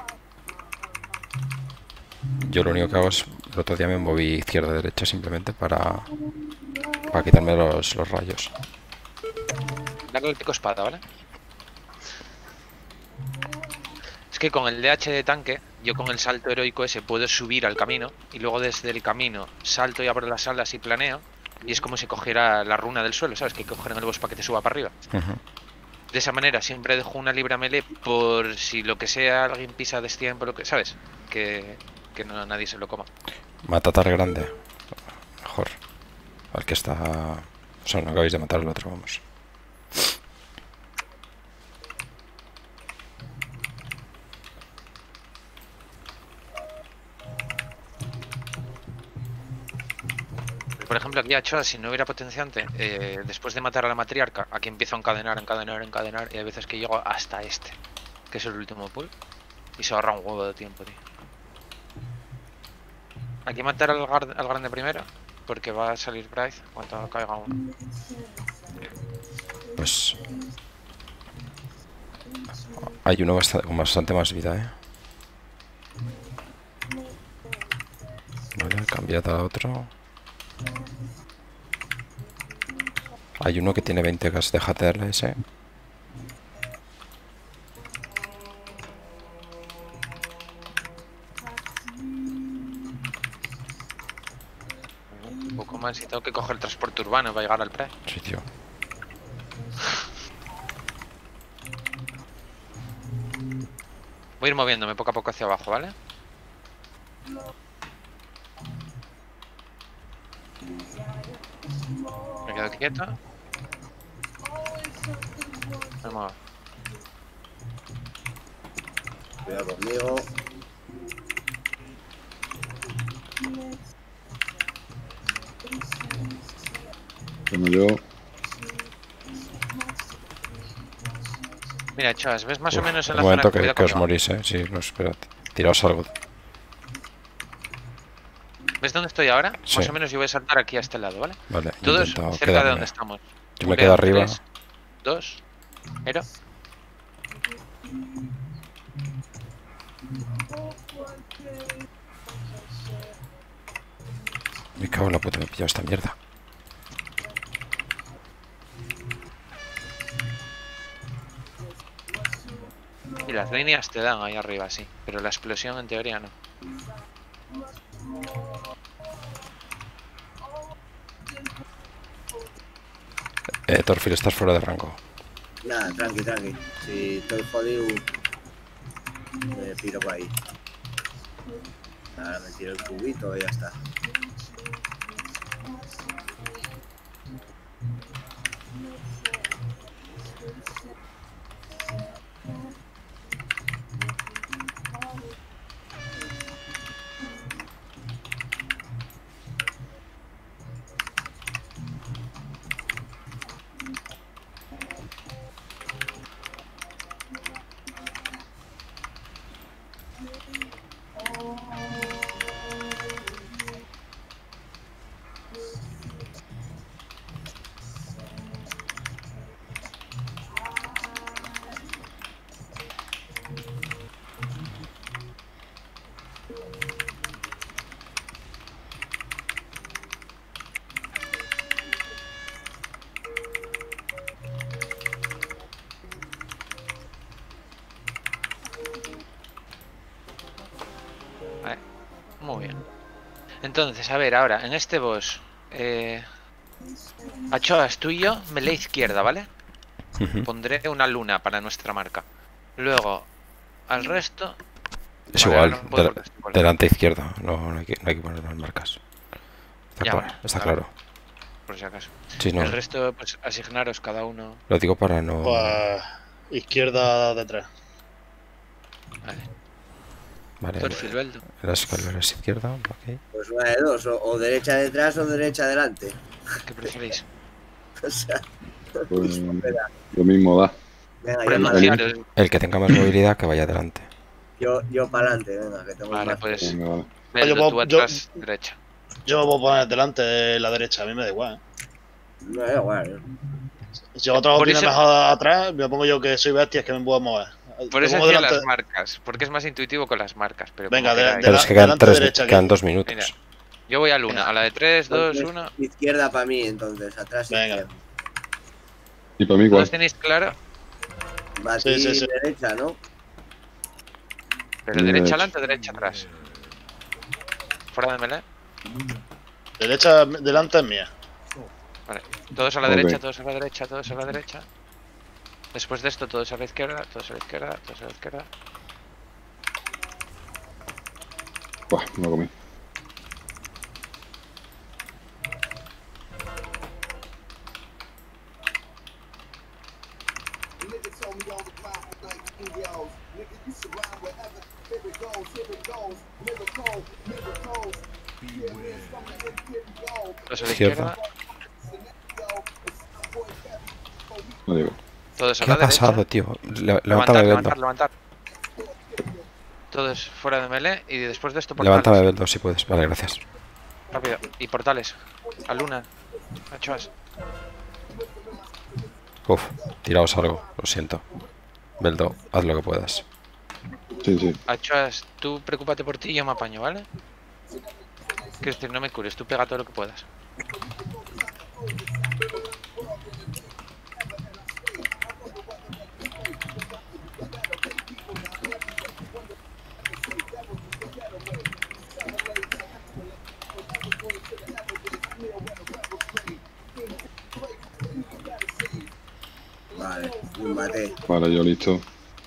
Yo lo único que hago es, el otro día me moví izquierda-derecha simplemente para, para quitarme los, los rayos. Darle el pico espada, ¿vale? Es que con el D H de tanque, yo con el salto heroico ese puedo subir al camino y luego desde el camino salto y abro las alas y planeo y es como si cogiera la runa del suelo, ¿sabes? Que coger en el boss para que te suba para arriba. Ujú. De esa manera siempre dejo una libra melee por si lo que sea alguien pisa destiempo, lo que, ¿sabes? Que, que no nadie se lo coma. Matad al grande. Mejor. Al que está... O sea, no acabáis de matar al otro, vamos. Por ejemplo, aquí a Choa, si no hubiera potenciante, eh, después de matar a la matriarca, aquí empiezo a encadenar, encadenar, encadenar, y hay veces que llego hasta este, que es el último pull, y se ahorra un huevo de tiempo, tío. Aquí matar al, gar- al grande primero, porque va a salir Bryce cuando caiga uno. Pues... Hay uno bastante, con bastante más vida, ¿eh? Vale, cambiad a otro. Hay uno que tiene veinte gas, déjate darle ese. Un poco más y tengo que coger el transporte urbano para llegar al pre. Sí, tío. Voy a ir moviéndome poco a poco hacia abajo, ¿vale? Me quedo quieto. Me muevo. Cuidado conmigo. Como yo. Mira, chavas, ¿ves más Uf, o menos en un la momento zona? que, Cuidado que os conmigo. morís, eh. Sí, no, esperad. Tiraos algo. ¿Ves dónde estoy ahora? Sí. Más o menos yo voy a saltar aquí a este lado, ¿vale? Vale, Todos intento cerca quedarme. de donde estamos. Yo me Veo quedo arriba. tres, dos, cero. Me cago en la puta, me he pillado esta mierda. Y las líneas te dan ahí arriba, sí. Pero la explosión en teoría no. Eh, Torfil, estás fuera de rango. Nada, tranqui, tranqui. Si estoy jodido, me piro por ahí. Ahora me tiro el cubito y ya está. Vale. Muy bien. Entonces, a ver, ahora, en este boss... Eh... Achoas, tú y yo, melee izquierda, ¿vale? Ujú. Pondré una luna para nuestra marca. Luego, al resto... Es Vale, igual, ahora no puedo de- porque estoy con- delante izquierda. No, no, hay que, no hay que poner las marcas. Está, Ya, cla- bueno, está claro. claro. Por si acaso. Sí, no, El resto, pues asignaros cada uno. lo digo para no... Pues izquierda detrás. Vale. Vale, Torfil, Beldo. en las escaleras izquierda, ok. Pues una de dos, o, o derecha detrás o derecha adelante. ¿Qué preferís? O sea, Pues, lo mismo da. venga, Por yo el para Vale. adelante. claro, El que tenga más movilidad que vaya adelante. Yo, yo para adelante, venga, que tengo Vale, más. pues Venga, vale. Beldo, Yo- tú yo- atrás, derecha. Yo me voy a poner delante de la derecha, a mí me da igual. ¿eh? No da igual, ¿eh? Si otro Por tiene eso- mejor atrás, me pongo yo que soy bestia, es que me puedo mover. Por Me eso pongo decía delante- las marcas, porque es más intuitivo con las marcas. Pero Venga, como de- queráis. de Pero la- es que quedan, delante tres, derecha, quedan aquí. dos minutos. Mira. Yo voy a luna, a la de tres, dos, uno. Izquierda para mí, entonces, atrás Venga. izquierda. Y para mí igual. ¿Todos tenéis claro? Va a Sí, ti sí, sí. derecha, ¿no? Pero Derecha. derecha adelante o derecha atrás. Fuera de melee. Derecha delante es mía. Vale. Todos a la Ok. derecha, todos a la derecha, todos a la derecha. Después de esto, todos a la izquierda, todos a la izquierda, todos a la izquierda. Buah, me lo comí. Todos a la Izquierda. izquierda, No digo. todos a ¿Qué la ha derecha. pasado, tío? Le- Levantar, Levántame, Beldo. levantar, levantar. Todos fuera de melee y después de esto portales. Levántame, Beldo, si puedes. Vale, gracias. Rápido. Y portales. A Luna. A Choas. Uf, tiraos algo, lo siento. Beldo, haz lo que puedas. Sí, sí. A Choas, tú preocúpate por ti y yo me apaño, ¿vale? Quiero decir, no me cures, tú pega todo lo que puedas. Vale, un mate. Vale, yo listo.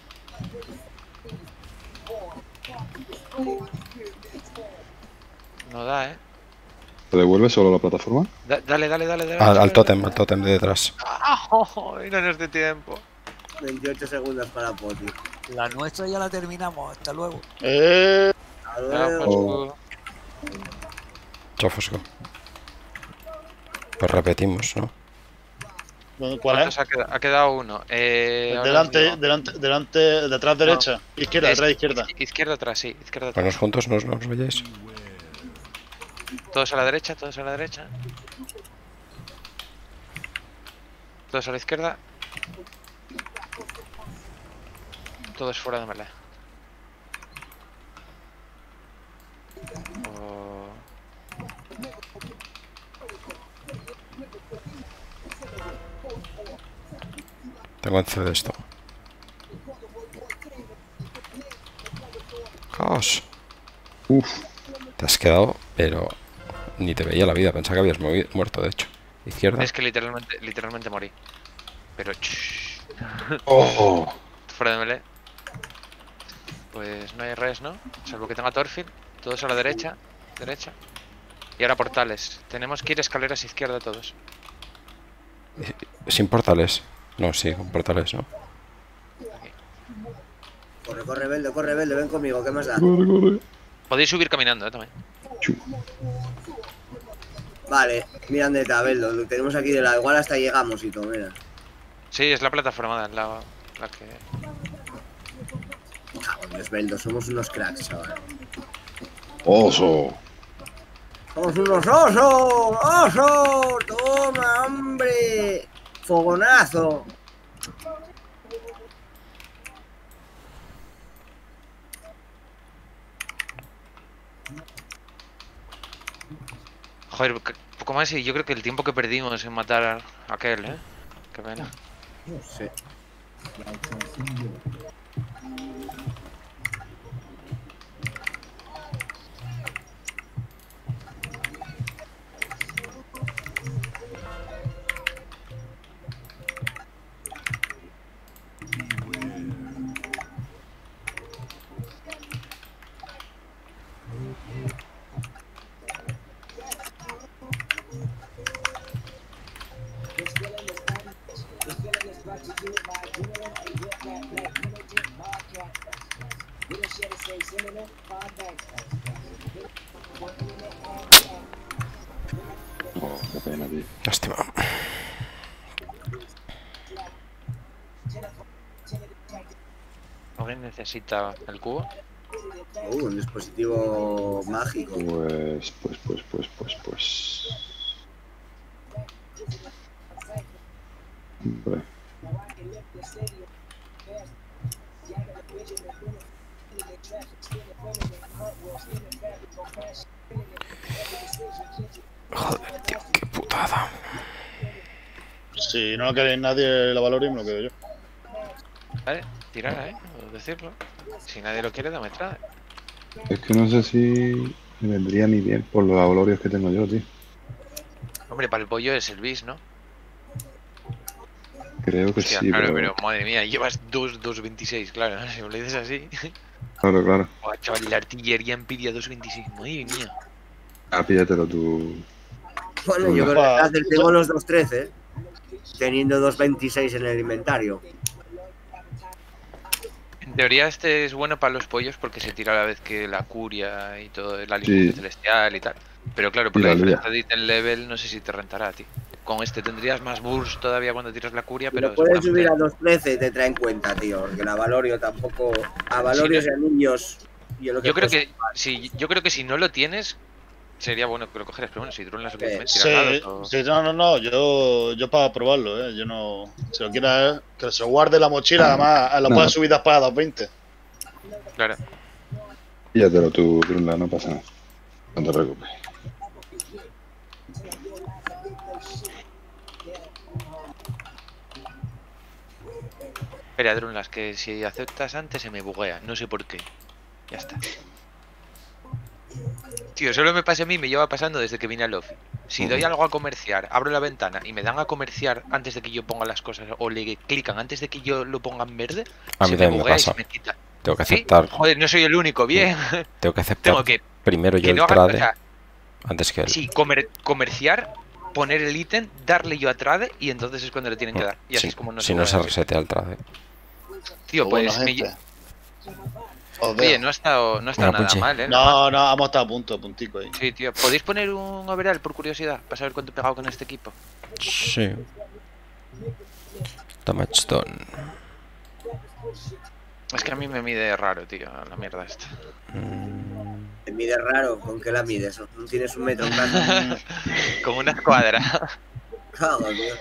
No da, ¿eh? ¿Te devuelve solo la plataforma? Da- dale, dale, dale, dale. Al, dale, al tótem, al tótem de detrás. ¡Ah! Oh, no nos dé tiempo. veintiocho segundos para Poti. La nuestra ya la terminamos. Hasta luego. Eh, Hasta Ah, luego. pues, Chao, Fosco. Pues repetimos, ¿no? ¿cuál ¿cuántos es? ha quedado? Ha quedado uno. Eh, ahora os Delante, digo. delante, delante, detrás derecha. Izquierda, Es- detrás izquierda. Izquierda atrás, sí. Izquierda atrás. Ponos juntos, no os no os vayáis. Todos a la derecha, todos a la derecha. Todos a la izquierda. Todos fuera de melee. Oh. Tengo once de esto. Caos. Uf, Te has quedado, pero ni te veía la vida. Pensaba que habías movi- muerto, de hecho. Izquierda. Es que literalmente, literalmente morí. Pero shh, oh, fuera de melee. Pues no hay res, ¿no? Salvo que tenga Thorfinn. Todos a la derecha. Derecha. Y ahora portales. Tenemos que ir escaleras izquierda todos. Sin portales. No, sí, con portales, ¿no? Corre, corre, Beldo, corre, Beldo, ven conmigo, ¿qué más da? corre, corre. Podéis subir caminando, ¿eh? También. Chu. Vale, mira dónde está, Beldo, lo tenemos aquí de la... Igual hasta llegamos y todo, mira. Sí, es la plataforma la, la que... Dios, Beldo, somos unos cracks, chaval. Oso. ¡Somos unos osos! ¡Osos! ¡Toma, hombre! ¡Fogonazo! Joder, que- poco más y yo creo que el tiempo que perdimos en matar a aquel, ¿eh? Qué pena. Sí. Oh, qué pena, tío. Lástima. ¿Alguien necesita el cubo? Uh, un dispositivo mágico. Pues, pues, pues, pues, pues, pues. Hombre. Joder, tío, qué putada. Si no lo queréis nadie la valore, me lo quedo yo. Vale, tirar, ¿eh? O decirlo. Si nadie lo quiere, dame entrada. Es que no sé si me vendría ni bien por los avalorios que tengo yo, tío. Hombre, para el pollo es el bis, ¿no? Creo que Hostia, sí, claro, pero... pero madre mía, llevas dos, dos veintiséis, claro, si me lo dices así. Claro, claro. Buah, chaval, la artillería Empiria dos veintiséis, madre mía. Ah, píllatelo tú. Bueno, Tú yo la- creo que Va, acerté yo- con los dos trece, teniendo dos veintiséis en el inventario. En teoría este es bueno para los pollos porque se tira a la vez que la curia y todo, la limpieza Sí. celestial y tal. Pero claro, por Y la la diferencia lía. de item level no sé si te rentará a ti. Con este tendrías más burst todavía cuando tiras la curia, pero Pero puedes subir a seguramente- dos trece y te trae en cuenta, tío. Porque la Valorio tampoco. A Valorios Sí, y a niños. Yo, lo que Yo creo pues- que si yo creo que si no lo tienes sería bueno que lo cogieras, pero bueno, si Drone las Sí. tiras Sí, dados o- sí, no, no, no, yo, yo para probarlo, ¿eh? Yo no. Si lo quieras, que se guarde la mochila, además, a la No. puedes subir para dos veinte. Claro. Píllatelo tú, Drunla, no pasa nada. No te preocupes. Espera, Drunlas, que si aceptas antes se me buguea, no sé por qué. Ya está. Tío, solo me pasa a mí, me lleva pasando desde que vine al office. Si doy algo a comerciar, abro la ventana y me dan a comerciar antes de que yo ponga las cosas o le clican antes de que yo lo ponga en verde, A se mí también me buguea y pasa. se me quita. Tengo que ¿Sí? aceptar. Joder, no soy el único, bien. Tengo que aceptar Tengo que, primero yo que el no haga, trade o sea, antes que él. sí, comer- comerciar, poner el ítem, darle yo a trade y entonces es cuando le tienen que dar. Y así Si, es como no si se no se buguea. resetea el trade. Tío, Bueno, pues me gente. lle- Os Oye, veo. no ha estado, no ha estado Venga, nada Puchi. mal, eh. No, no, hemos estado a punto, a puntico ahí. Sí, tío. ¿Podéis poner un overall por curiosidad? Para saber cuánto he pegado con este equipo. Sí. Damage done. Es que a mí me mide raro, tío, la mierda esta. Mm, Te mide raro, ¿con qué la mides? ¿No tienes un metro en casa? Como una escuadra. Cago, tío.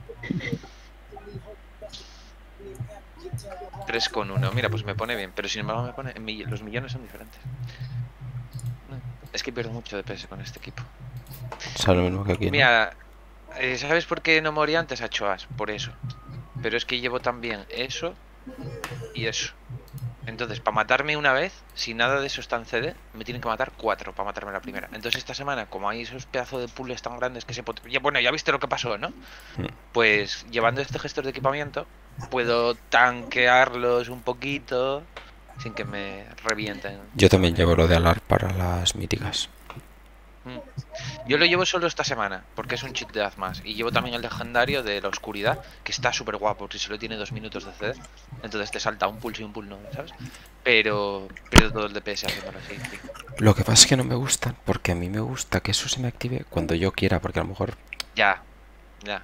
tres con uno. Mira, pues me pone bien. Pero sin embargo me pone... en mill- Los millones son diferentes. No, es que pierdo mucho de P S con este equipo. Sale lo mismo que aquí, ¿no? Mira, eh, ¿sabes por qué no morí antes a Choas? Por eso. Pero es que llevo también eso y eso. Entonces, para matarme una vez, si nada de eso está en C D, me tienen que matar cuatro para matarme la primera. Entonces esta semana, como hay esos pedazos de puzzles tan grandes que se... pot- Ya, bueno, ya viste lo que pasó, ¿no? Pues llevando este gestor de equipamiento, puedo tanquearlos un poquito sin que me revienten. Yo también llevo lo de alar para las míticas. Yo lo llevo solo esta semana, porque es un cheat de más. Y llevo también el legendario de la oscuridad, que está súper guapo, si solo tiene dos minutos de C D. Entonces te salta un pulso y un pulso, ¿sabes? Pero pierdo todo el D P S haciéndolo así, tío. Lo que pasa es que no me gustan, porque a mí me gusta que eso se me active cuando yo quiera, porque a lo mejor... Ya, ya.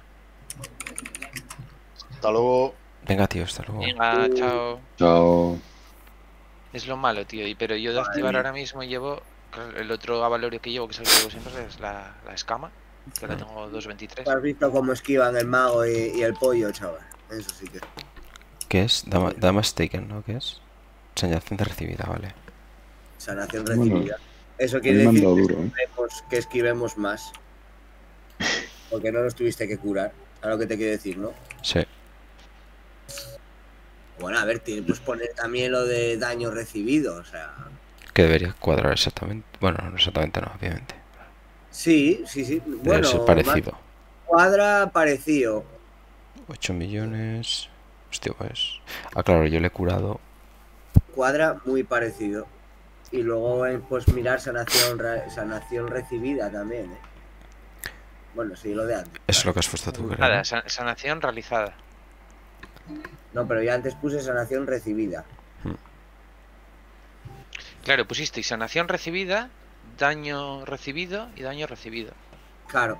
Hasta luego. Venga, tío, hasta luego. Venga, chao. Chao. Es lo malo, tío. Y pero yo de activar ahora mismo llevo... El otro avalorio que llevo, que es el que llevo siempre, es la, la escama. Que la tengo dos veintitrés. ¿Has visto cómo esquivan el mago y, y el pollo, chaval? Eso sí que... ¿Qué es? Dama, Damas taken, ¿no? ¿Qué es? Señalación de recibida, vale. Sanación Bueno, recibida. Eso A mí quiere me han decir dado que duro, ¿eh? esquivemos, que esquivemos más. Porque no los tuviste que curar. A lo que te quiero decir, ¿no? Sí. Bueno, a ver, tienes pues poner también lo de daño recibido, o sea... Que debería cuadrar exactamente. Bueno, no exactamente no, obviamente. Sí, sí, sí. Debe Bueno, ser parecido. más cuadra parecido. ocho millones... Hostia, pues... Ah, claro, yo le he curado... Cuadra muy parecido. Y luego, eh, pues mirar sanación, re- sanación recibida también, ¿eh? Bueno, sí, lo de antes. Eso es lo que has puesto tú, creo. Nada, ¿no? san- sanación realizada. No, pero yo antes puse sanación recibida. Claro, pusiste sanación recibida, daño recibido y daño recibido. Claro,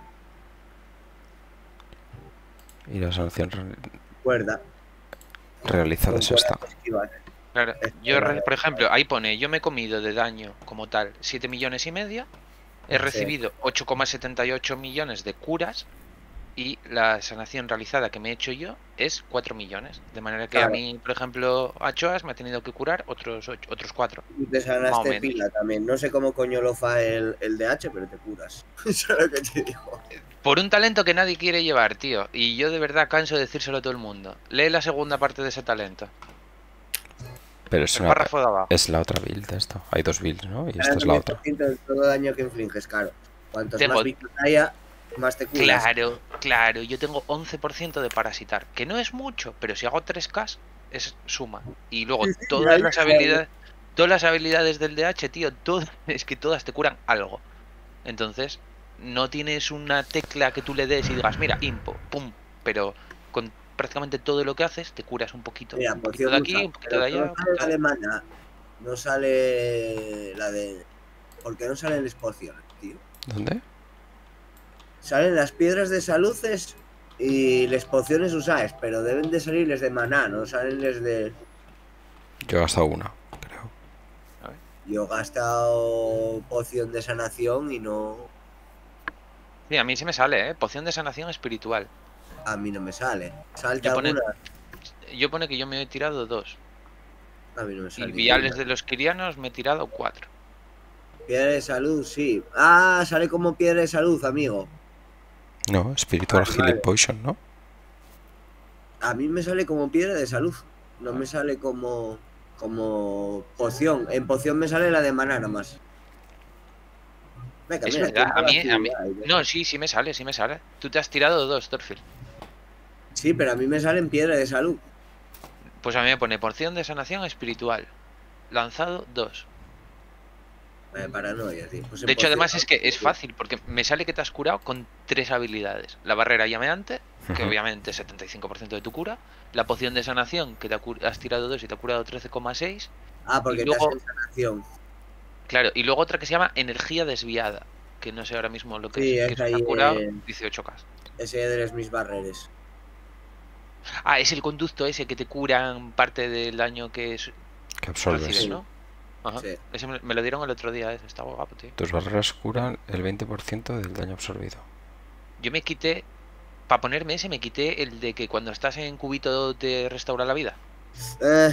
Y la sanación re- cuerda. realizada es Con esta. cuerda esquivar. Claro, Es yo, que- re- por ejemplo, ahí pone, yo me he comido de daño como tal siete millones y medio, he Sí. recibido ocho coma setenta y ocho millones de curas y la sanación realizada que me he hecho yo es cuatro millones. De manera que Claro. a mí, por ejemplo, a Choas me ha tenido que curar otros ocho- otros cuatro. Y te Más o sanaste menos. pila también. No sé cómo coño lo fa el, el D H, pero te curas. Eso es lo que te digo. Por un talento que nadie quiere llevar, tío. Y yo de verdad canso de decírselo a todo el mundo. Lee la segunda parte de ese talento. Pero es El una... párrafo de abajo. Es la otra build esto. Hay dos builds, ¿no? Y esta es la diez otra. por ciento de todo daño que infliges, claro. Cuantos Tengo- más bichos haya, más te curas. Claro, claro, yo tengo once por ciento de parasitar, que no es mucho, pero si hago tres K es suma. Y luego Sí, sí, todas ahí las está. habilidades, todas las habilidades del D H, tío, todas, es que todas te curan algo. Entonces, no tienes una tecla que tú le des y digas, mira, impo, pum, pero con prácticamente todo lo que haces te curas un poquito. Mira, Un poquito poción de aquí, musa, un poquito pero de no allá, un sale poquito la de... de mana, no sale la de... ¿Por qué no salen las pociones, tío? ¿Dónde? Salen las piedras de saluces y las pociones usáis, pero deben de salirles de maná, no salen les de... Yo he gastado una, creo. A ver. Yo he gastado poción de sanación y no... Sí, a mí sí me sale, ¿eh? Poción de sanación espiritual. A mí no me sale. ¿Salta Yo pone, alguna? yo pone que yo me he tirado dos. A mí no me Y sale viales ninguna. de los quirianos me he tirado cuatro. Piedra de salud, sí. Ah, sale como piedra de salud, amigo. No, Spiritual Vale, Healing vale. Potion, ¿no? A mí me sale como piedra de salud. No me sale como... Como poción. En poción me sale la de maná nada más. Venga, Es mira, verdad, tengo a mí, aquí a mí... ya, ya. No, sí, sí me sale, sí me sale. Tú te has tirado dos, Thorfield. Sí, pero a mí me sale en piedra de salud. Pues a mí me pone porción de sanación espiritual. Lanzado dos. Eh, paranoia, tío. Pues en De hecho, poción- además es que es fácil, porque me sale que te has curado con tres habilidades. La barrera llameante, que Ujú. obviamente es setenta y cinco por ciento de tu cura. La poción de sanación, que te ha cur- has tirado dos y te ha curado trece coma seis. Ah, porque y luego- te hacen sanación. Claro, y luego otra que se llama energía desviada, que no sé ahora mismo lo que Sí, es. es Que te ahí, ha curado eh, dieciocho K. Ese de mis barreres. Ah, es el conducto ese que te curan parte del daño que es, Que absorbes. recibes, ¿no? Ajá. Sí. Ese me, me lo dieron el otro día, ese está guapo, tío. Tus barreras curan el veinte por ciento del daño absorbido. Yo me quité, para ponerme ese, me quité el de que cuando estás en cubito te restaura la vida. Eh,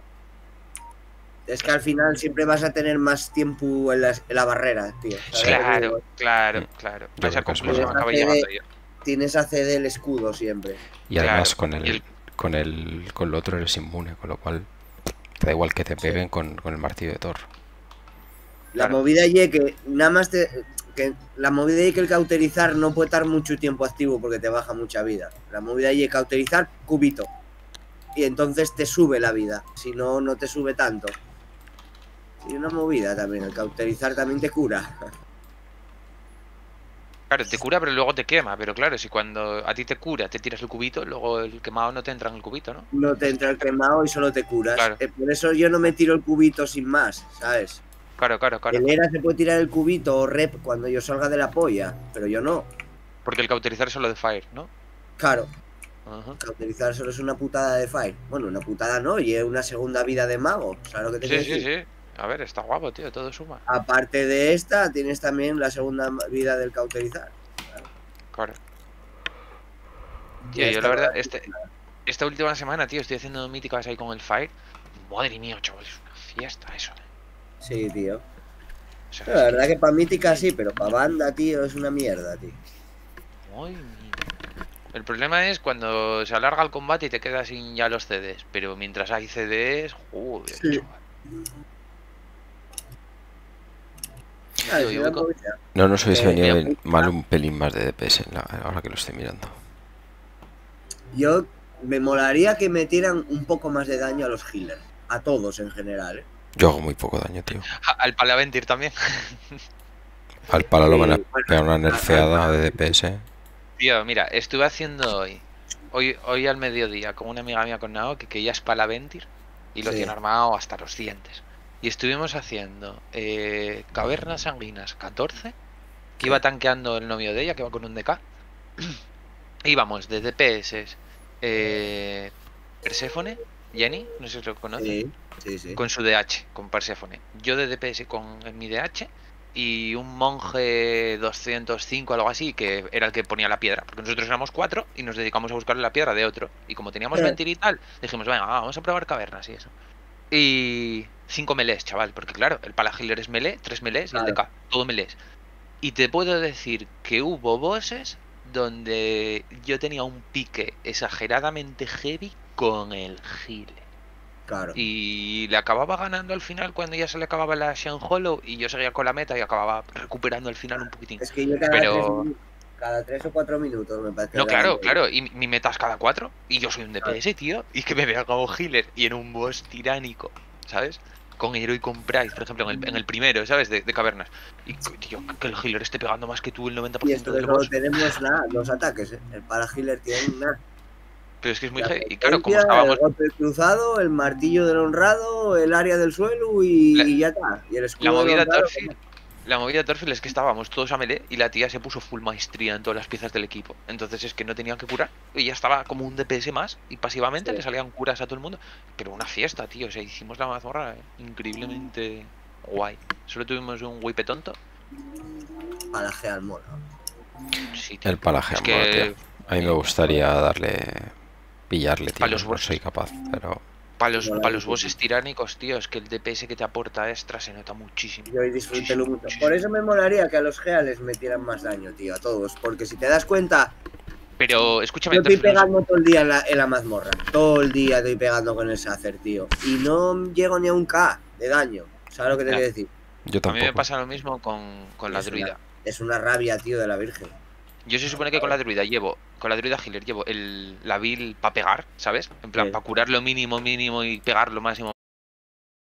es que al final siempre vas a tener más tiempo en la, en la barrera, tío. ¿sabes? Claro, claro, Mm. claro. Yo A esa creo que es conclusión verdad. acabé llegando yo. Tienes A C D el escudo siempre. Y además Claro, con el, y el- con el con lo otro eres inmune, con lo cual te da igual que te peguen con, con el martillo de Thor. La Claro. movida y que nada más te. Que la movida y que el cauterizar no puede estar mucho tiempo activo porque te baja mucha vida. La movida y cauterizar cubito. Y entonces te sube la vida. Si no, no te sube tanto. Y una movida también. El cauterizar también te cura. Claro, te cura, pero luego te quema. Pero claro, si cuando a ti te cura, te tiras el cubito, luego el quemado no te entra en el cubito, ¿no? No te entra el quemado y solo te curas. Claro. Eh, por eso yo no me tiro el cubito sin más, ¿sabes? Claro, claro, claro. El ERA se puede tirar el cubito o rep cuando yo salga de la polla, pero yo no. Porque el cauterizar es solo de fire, ¿no? Claro, Ajá. cauterizar solo es una putada de fire. Bueno, una putada no, y es una segunda vida de mago, ¿sabes lo que te Sí, quiero sí, decir? sí. A ver, está guapo, tío, todo suma. Aparte de esta, tienes también la segunda vida del cauterizar. Claro. Y Tío, yo esta la verdad, va- este, esta última semana, tío, estoy haciendo míticas ahí con el fire. Madre mía, chaval, es una fiesta eso. Sí, tío. O sea, Pero la es verdad que para mítica sí, pero para banda, tío, es una mierda, tío. Ay, mía. El problema es cuando se alarga el combate y te quedas sin ya los C Ds. Pero mientras hay C Ds, joder, Sí. chaval. Ah, Tío, sí, yo la voy con- movida. No nos hubiese Eh, venido mira, mal un pelín más de D P S en la- ahora que lo estoy mirando. Yo me molaría que metieran un poco más de daño a los healers. A todos en general, ¿eh? Yo hago muy poco daño, tío. Ah, al Palaventir también. Al pala lo van a Sí, bueno, pegar una al- nerfeada al- de D P S. Tío, mira, estuve haciendo hoy, hoy, hoy al mediodía con una amiga mía con Naoki que ya es Palaventir y lo Sí. tiene armado hasta los dientes. Y estuvimos haciendo eh, cavernas sanguinas catorce, que iba tanqueando el novio de ella, que va con un D K. Íbamos de D P S, eh, Perséfone, Jenny, no sé si lo conoces, Sí, sí, sí. con su D H, con Perséfone. Yo de D P S con mi D H y un monje doscientos cinco, algo así, que era el que ponía la piedra. Porque nosotros éramos cuatro y nos dedicamos a buscar la piedra de otro. Y como teníamos Eh. mentir y tal, dijimos, venga, va, vamos a probar cavernas y eso. Y cinco melés, chaval, porque claro, el Palagiller es melee, tres melés y el D K, todo melés. Y te puedo decir que hubo bosses donde yo tenía un pique exageradamente heavy con el healer. Claro. Y le acababa ganando al final cuando ya se le acababa la Shen Hollow y yo seguía con la meta y acababa recuperando al final un poquitín. Es que yo cada Pero- tres, Cada tres o cuatro minutos me parece. No, que claro, dan. claro. Y mi meta es cada cuatro. Y yo soy un D P S, tío. Y que me vea como healer. Y en un boss tiránico, ¿sabes? Con Hero y con Price, por ejemplo, en el, en el primero, ¿sabes? De, de cavernas. Y, tío, que el healer esté pegando más que tú el noventa por Y ciento esto que del solo boss. tenemos nada, dos ataques, ¿eh? El para healer tiene nada. Pero es que es muy La heavy. Y claro, como potencia, estábamos... el golpe cruzado, el martillo del honrado, el área del suelo y, La- y ya está. Y el escudo La del movida honrado, Torfil, la movida Torfil es que estábamos todos a melee y la tía se puso full maestría en todas las piezas del equipo. Entonces es que no tenían que curar y ya estaba como un D P S más y pasivamente Sí. le salían curas a todo el mundo. Pero una fiesta, tío. O sea, hicimos la mazmorra eh, increíblemente guay. Solo tuvimos un wipe tonto. Palaje al mono. Sí, tío. El palaje, Es mono, que tío. A mí me gustaría darle. Pillarle, tío. A los No bosses. soy capaz, pero. para los, Mola pa los muchísimo. bosses tiránicos, tío, es que el D P S que te aporta extra se nota muchísimo. Yo disfrútelo mucho. Muchísimo, Por eso me molaría que a los G A les metieran más daño, tío, a todos. Porque si te das cuenta, Pero escúchame, yo estoy Torfil, no sé- pegando todo el día en la, en la mazmorra. Todo el día estoy pegando con el Sacer, tío. Y no llego ni a un K de daño. ¿Sabes lo que te Ya. quiero decir? Yo a tampoco. mí me pasa lo mismo con, con la Es una- druida. Es una rabia, tío, de la Virgen. Yo se supone que con la druida llevo, con la druida healer llevo el, la build para pegar, ¿sabes? En plan, Sí. para curar lo mínimo, mínimo y pegar lo máximo